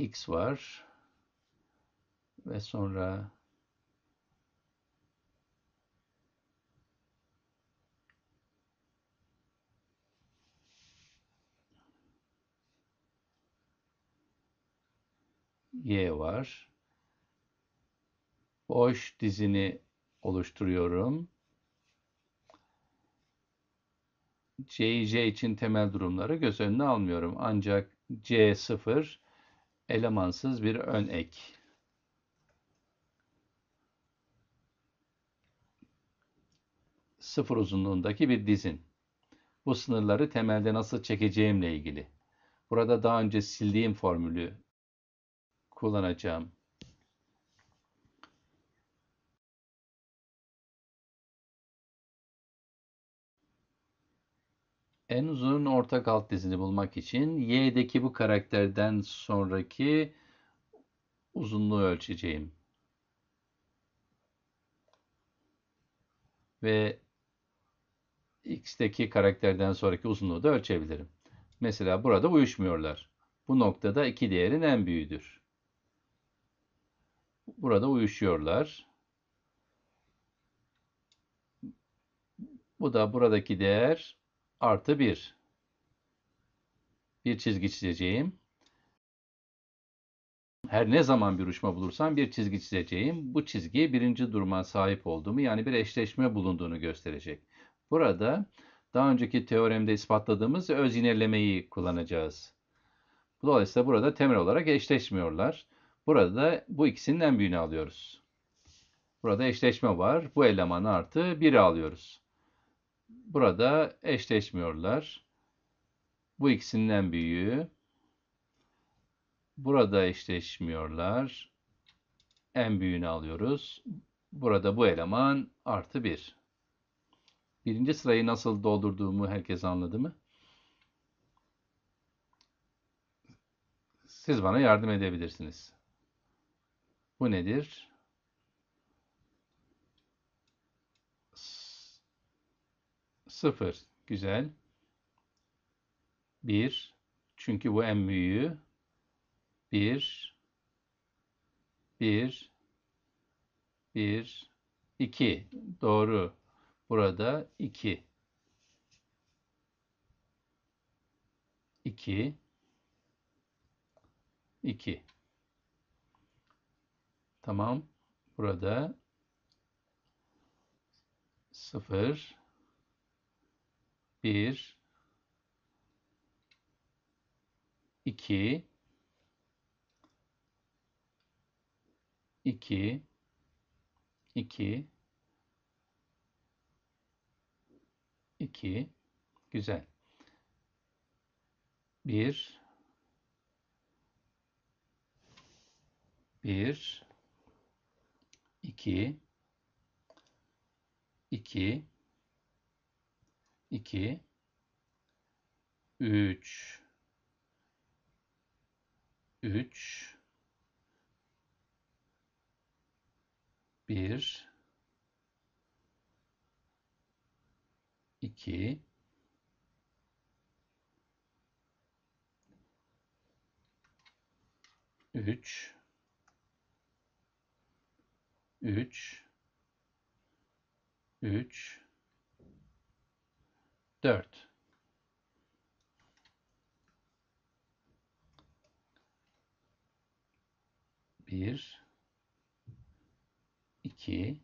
X var ve sonra Y var. Boş dizini oluşturuyorum. C, J için temel durumları göz önüne almıyorum. Ancak C0 elemansız bir ön ek. Sıfır uzunluğundaki bir dizin. Bu sınırları temelde nasıl çekeceğimle ilgili. Burada daha önce sildiğim formülü kullanacağım. En uzun ortak alt dizini bulmak için Y'deki bu karakterden sonraki uzunluğu ölçeceğim. Ve X'teki karakterden sonraki uzunluğu da ölçebilirim. Mesela burada uyuşmuyorlar. Bu noktada iki değerin en büyüğüdür. Burada uyuşuyorlar. Bu da buradaki değer artı 1. Bir çizgi çizeceğim. Her ne zaman bir uyuşma bulursam bir çizgi çizeceğim. Bu çizgi birinci duruma sahip olduğumu, yani bir eşleşme bulunduğunu gösterecek. Burada daha önceki teoremde ispatladığımız öz yinelemeyi kullanacağız. Dolayısıyla burada temel olarak eşleşmiyorlar. Burada da bu ikisinin en büyüğünü alıyoruz. Burada eşleşme var. Bu eleman artı 1'i alıyoruz. Burada eşleşmiyorlar. Bu ikisinin en büyüğü. Burada eşleşmiyorlar. En büyüğünü alıyoruz. Burada bu eleman artı 1. Birinci sırayı nasıl doldurduğumu herkes anladı mı? Siz bana yardım edebilirsiniz. Bu nedir? 0. Güzel. 1. Çünkü bu en büyüğü. 1. 1. 1. 2. Doğru. Burada 2. 2. 2. Tamam. Burada 0. 1. 2. 2. 2. 2. Güzel. 1. 1. 2. 2. 2. 3. 3. 1. 2. 3. 3. 3. 4. 1. 2.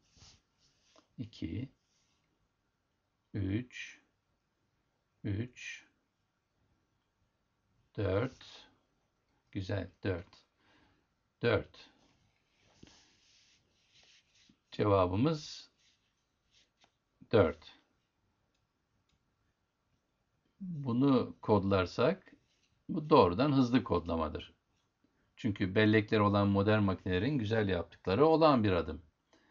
2. 3. 3. 4. Güzel. 4. 4. Cevabımız 4. Bunu kodlarsak bu doğrudan hızlı kodlamadır. Çünkü bellekleri olan modern makinelerin güzel yaptıkları olağan bir adım.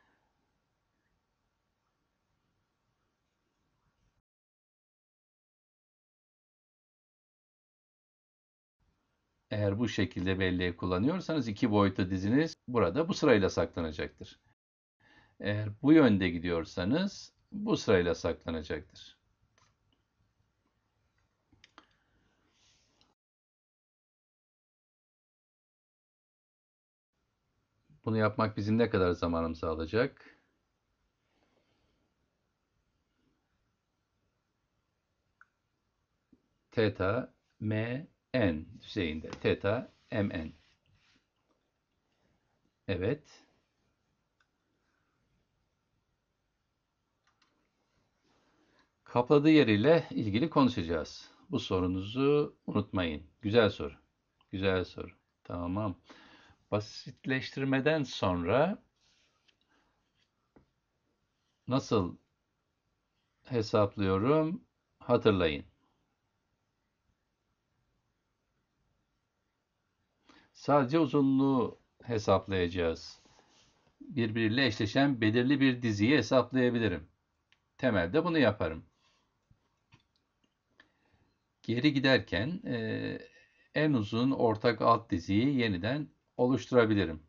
Eğer bu şekilde belleği kullanıyorsanız iki boyutlu diziniz burada bu sırayla saklanacaktır. Eğer bu yönde gidiyorsanız bu sırayla saklanacaktır. Bunu yapmak bizim ne kadar zamanımızı alacak? Theta mn düzeyinde. Theta mn. Evet. Kapladığı yeriyle ilgili konuşacağız. Bu sorunuzu unutmayın. Güzel soru. Güzel soru. Tamam. Basitleştirmeden sonra nasıl hesaplıyorum? Hatırlayın. Sadece uzunluğu hesaplayacağız. Birbiriyle eşleşen belirli bir diziyi hesaplayabilirim. Temelde bunu yaparım. Geri giderken en uzun ortak alt diziyi yeniden oluşturabilirim.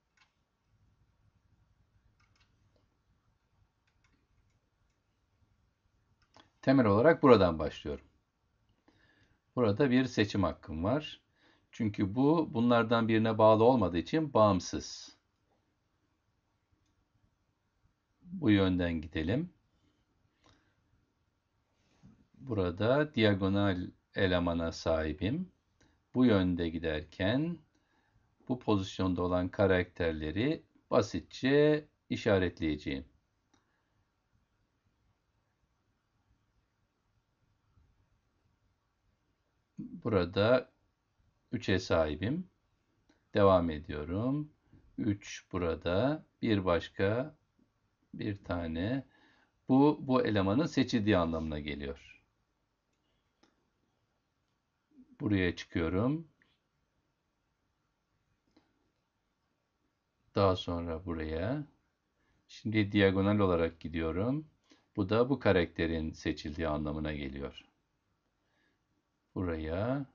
Temel olarak buradan başlıyorum. Burada bir seçim hakkım var. Çünkü bu bunlardan birine bağlı olmadığı için bağımsız. Bu yönden gidelim. Burada diagonal elemana sahibim. Bu yönde giderken bu pozisyonda olan karakterleri basitçe işaretleyeceğim. Burada 3'e sahibim. Devam ediyorum. 3 burada. Bir başka bir tane. Bu elemanın seçildiği anlamına geliyor. Buraya çıkıyorum. Daha sonra buraya. Şimdi diagonal olarak gidiyorum. Bu da bu karakterin seçildiği anlamına geliyor. Buraya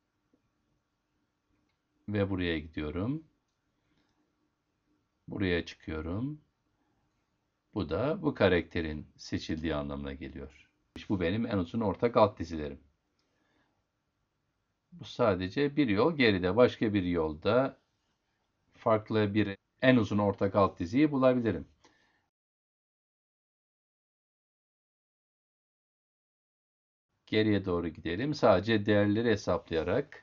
ve buraya gidiyorum. Buraya çıkıyorum. Bu da bu karakterin seçildiği anlamına geliyor. Bu benim en uzun ortak alt dizilerim. Bu sadece bir yol. Geride başka bir yolda farklı bir en uzun ortak alt diziyi bulabilirim. Geriye doğru gidelim. Sadece değerleri hesaplayarak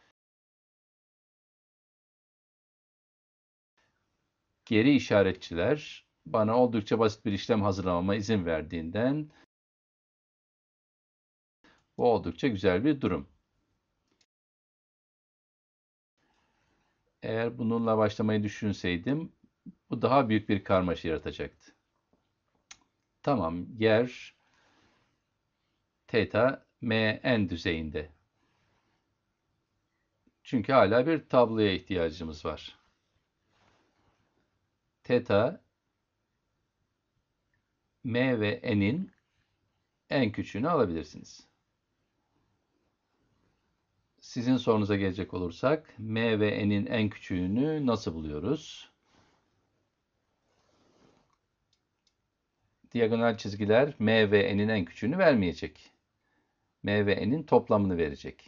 geri işaretçiler bana oldukça basit bir işlem hazırlamama izin verdiğinden bu oldukça güzel bir durum. Eğer bununla başlamayı düşünseydim bu daha büyük bir karmaşa yaratacaktı. Tamam, yer theta mn düzeyinde. Çünkü hala bir tabloya ihtiyacımız var. Theta m ve n'in en küçüğünü alabilirsiniz. Sizin sorunuza gelecek olursak m ve n'in en küçüğünü nasıl buluyoruz? Diagonal çizgiler m ve n'in en küçüğünü vermeyecek. M ve n'in toplamını verecek.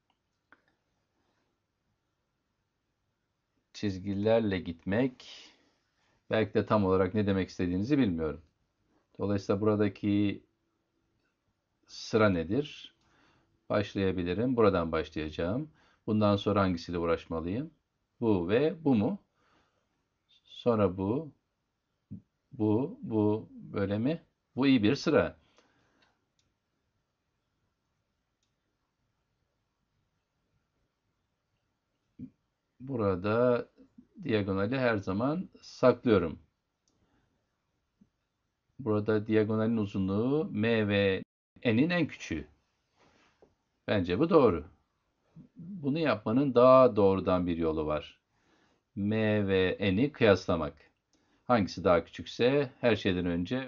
Çizgilerle gitmek belki de tam olarak ne demek istediğinizi bilmiyorum. Dolayısıyla buradaki sıra nedir? Başlayabilirim. Buradan başlayacağım. Bundan sonra hangisiyle uğraşmalıyım? Bu ve bu mu? Sonra bu böyle mi? Bu iyi bir sıra. Burada diagonali her zaman saklıyorum. Burada diagonalin uzunluğu m ve n'in en küçüğü. Bence bu doğru. Bunu yapmanın daha doğrudan bir yolu var. M ve N'i kıyaslamak. Hangisi daha küçükse her şeyden önce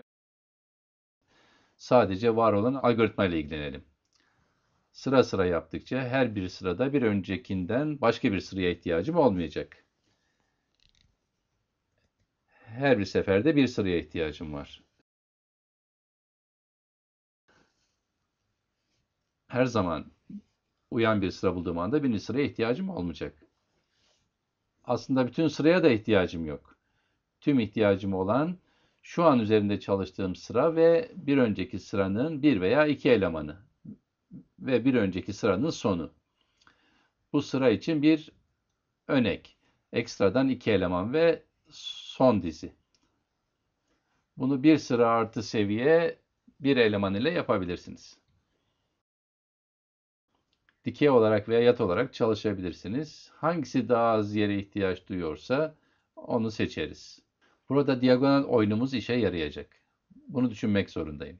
sadece var olan algoritma ile ilgilenelim. Sıra sıra yaptıkça her bir sırada bir öncekinden başka bir sıraya ihtiyacım olmayacak. Her bir seferde bir sıraya ihtiyacım var. Her zaman uyan bir sıra bulduğum anda birinci sıraya ihtiyacım olmayacak. aslında bütün sıraya da ihtiyacım yok. Tüm ihtiyacım olan şu an üzerinde çalıştığım sıra ve bir önceki sıranın bir veya iki elemanı ve bir önceki sıranın sonu. Bu sıra için bir önek. Ekstradan iki eleman ve son dizi. Bunu bir sıra artı seviye bir eleman ile yapabilirsiniz. Dikey olarak veya yat olarak çalışabilirsiniz. Hangisi daha az yere ihtiyaç duyuyorsa onu seçeriz. Burada diagonal oyunumuz işe yarayacak. Bunu düşünmek zorundayım.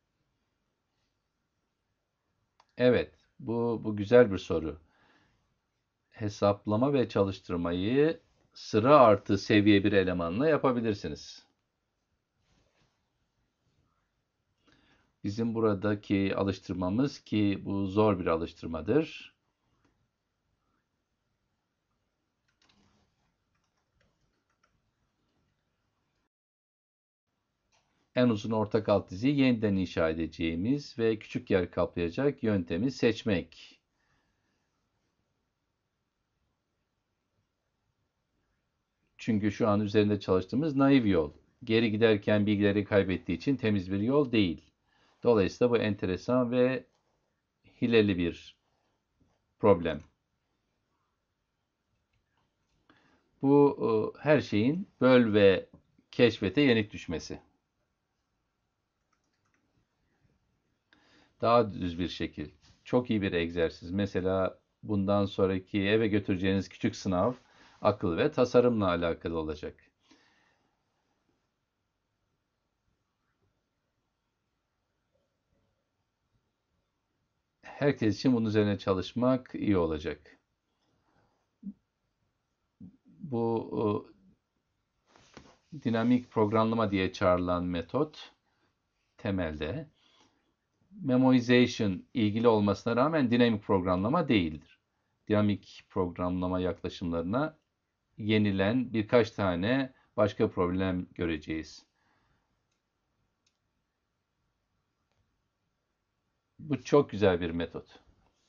Evet, bu güzel bir soru. Hesaplama ve çalıştırmayı sıra artı seviye bir elemanla yapabilirsiniz. Bizim buradaki alıştırmamız ki bu zor bir alıştırmadır. En uzun ortak alt diziyi yeniden inşa edeceğimiz ve küçük yer kaplayacak yöntemi seçmek. Çünkü şu an üzerinde çalıştığımız naif yol. Geri giderken bilgileri kaybettiği için temiz bir yol değil. Dolayısıyla bu enteresan ve hileli bir problem. Bu her şeyin böl ve keşfete yenik düşmesi. Daha düz bir şekil. Çok iyi bir egzersiz. Mesela bundan sonraki eve götüreceğiniz küçük sınav akıl ve tasarımla alakalı olacak. Herkes için bunun üzerine çalışmak iyi olacak. Bu dinamik programlama diye çağrılan metot temelde memoization ilgili olmasına rağmen dinamik programlama değildir. Dinamik programlama yaklaşımlarına yenilen birkaç tane başka problem göreceğiz. Bu çok güzel bir metot.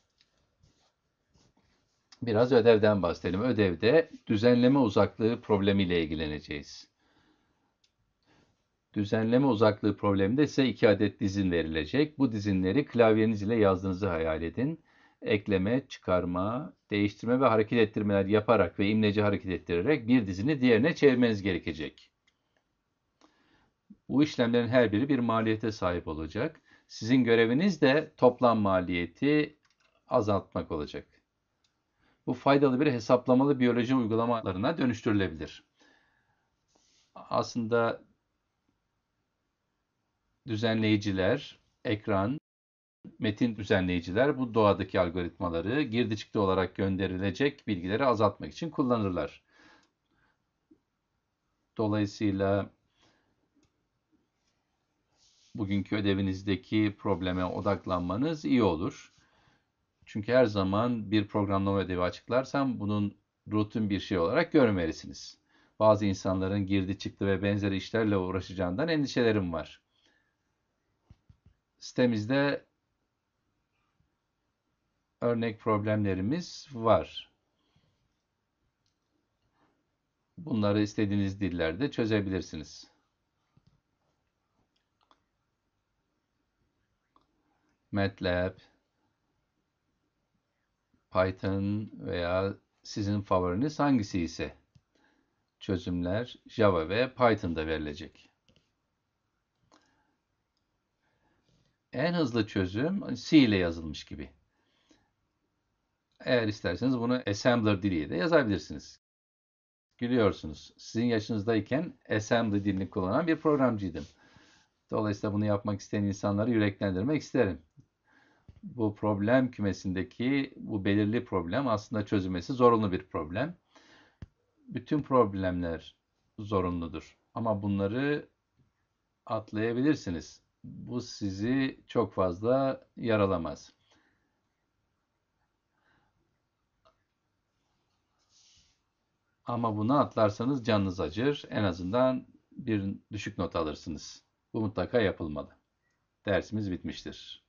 Biraz ödevden bahsedelim. Ödevde düzenleme uzaklığı problemiyle ilgileneceğiz. Düzenleme uzaklığı probleminde size 2 adet dizin verilecek. Bu dizinleri klavyeniz ile yazdığınızı hayal edin. Ekleme, çıkarma, değiştirme ve hareket ettirmeler yaparak ve imleci hareket ettirerek bir dizini diğerine çevirmeniz gerekecek. Bu işlemlerin her biri bir maliyete sahip olacak. Sizin göreviniz de toplam maliyeti azaltmak olacak. Bu faydalı bir hesaplamalı biyoloji uygulamalarına dönüştürülebilir. Aslında düzenleyiciler, ekran, metin düzenleyiciler bu doğadaki algoritmaları girdi çıktı olarak gönderilecek bilgileri azaltmak için kullanırlar. Dolayısıyla bugünkü ödevinizdeki probleme odaklanmanız iyi olur. Çünkü her zaman bir programlama ödevi açıklarsam bunun rutin bir şey olarak görmelisiniz. Bazı insanların girdi çıktı ve benzeri işlerle uğraşacağından endişelerim var. Sitemizde örnek problemlerimiz var. Bunları istediğiniz dillerde çözebilirsiniz. MATLAB, Python veya sizin favoriniz hangisi ise çözümler Java ve Python'da verilecek. En hızlı çözüm C ile yazılmış gibi. Eğer isterseniz bunu assembler diliyle de yazabilirsiniz. Gülüyorsunuz. Sizin yaşınızdayken assembly dilini kullanan bir programcıydım. Dolayısıyla bunu yapmak isteyen insanları yüreklendirmek isterim. Bu problem kümesindeki bu belirli problem aslında çözülmesi zorunlu bir problem. Bütün problemler zorunludur. Ama bunları atlayabilirsiniz. Bu sizi çok fazla yaralamaz. Ama bunu atlarsanız canınız acır. En azından bir düşük not alırsınız. Bu mutlaka yapılmalı. Dersimiz bitmiştir.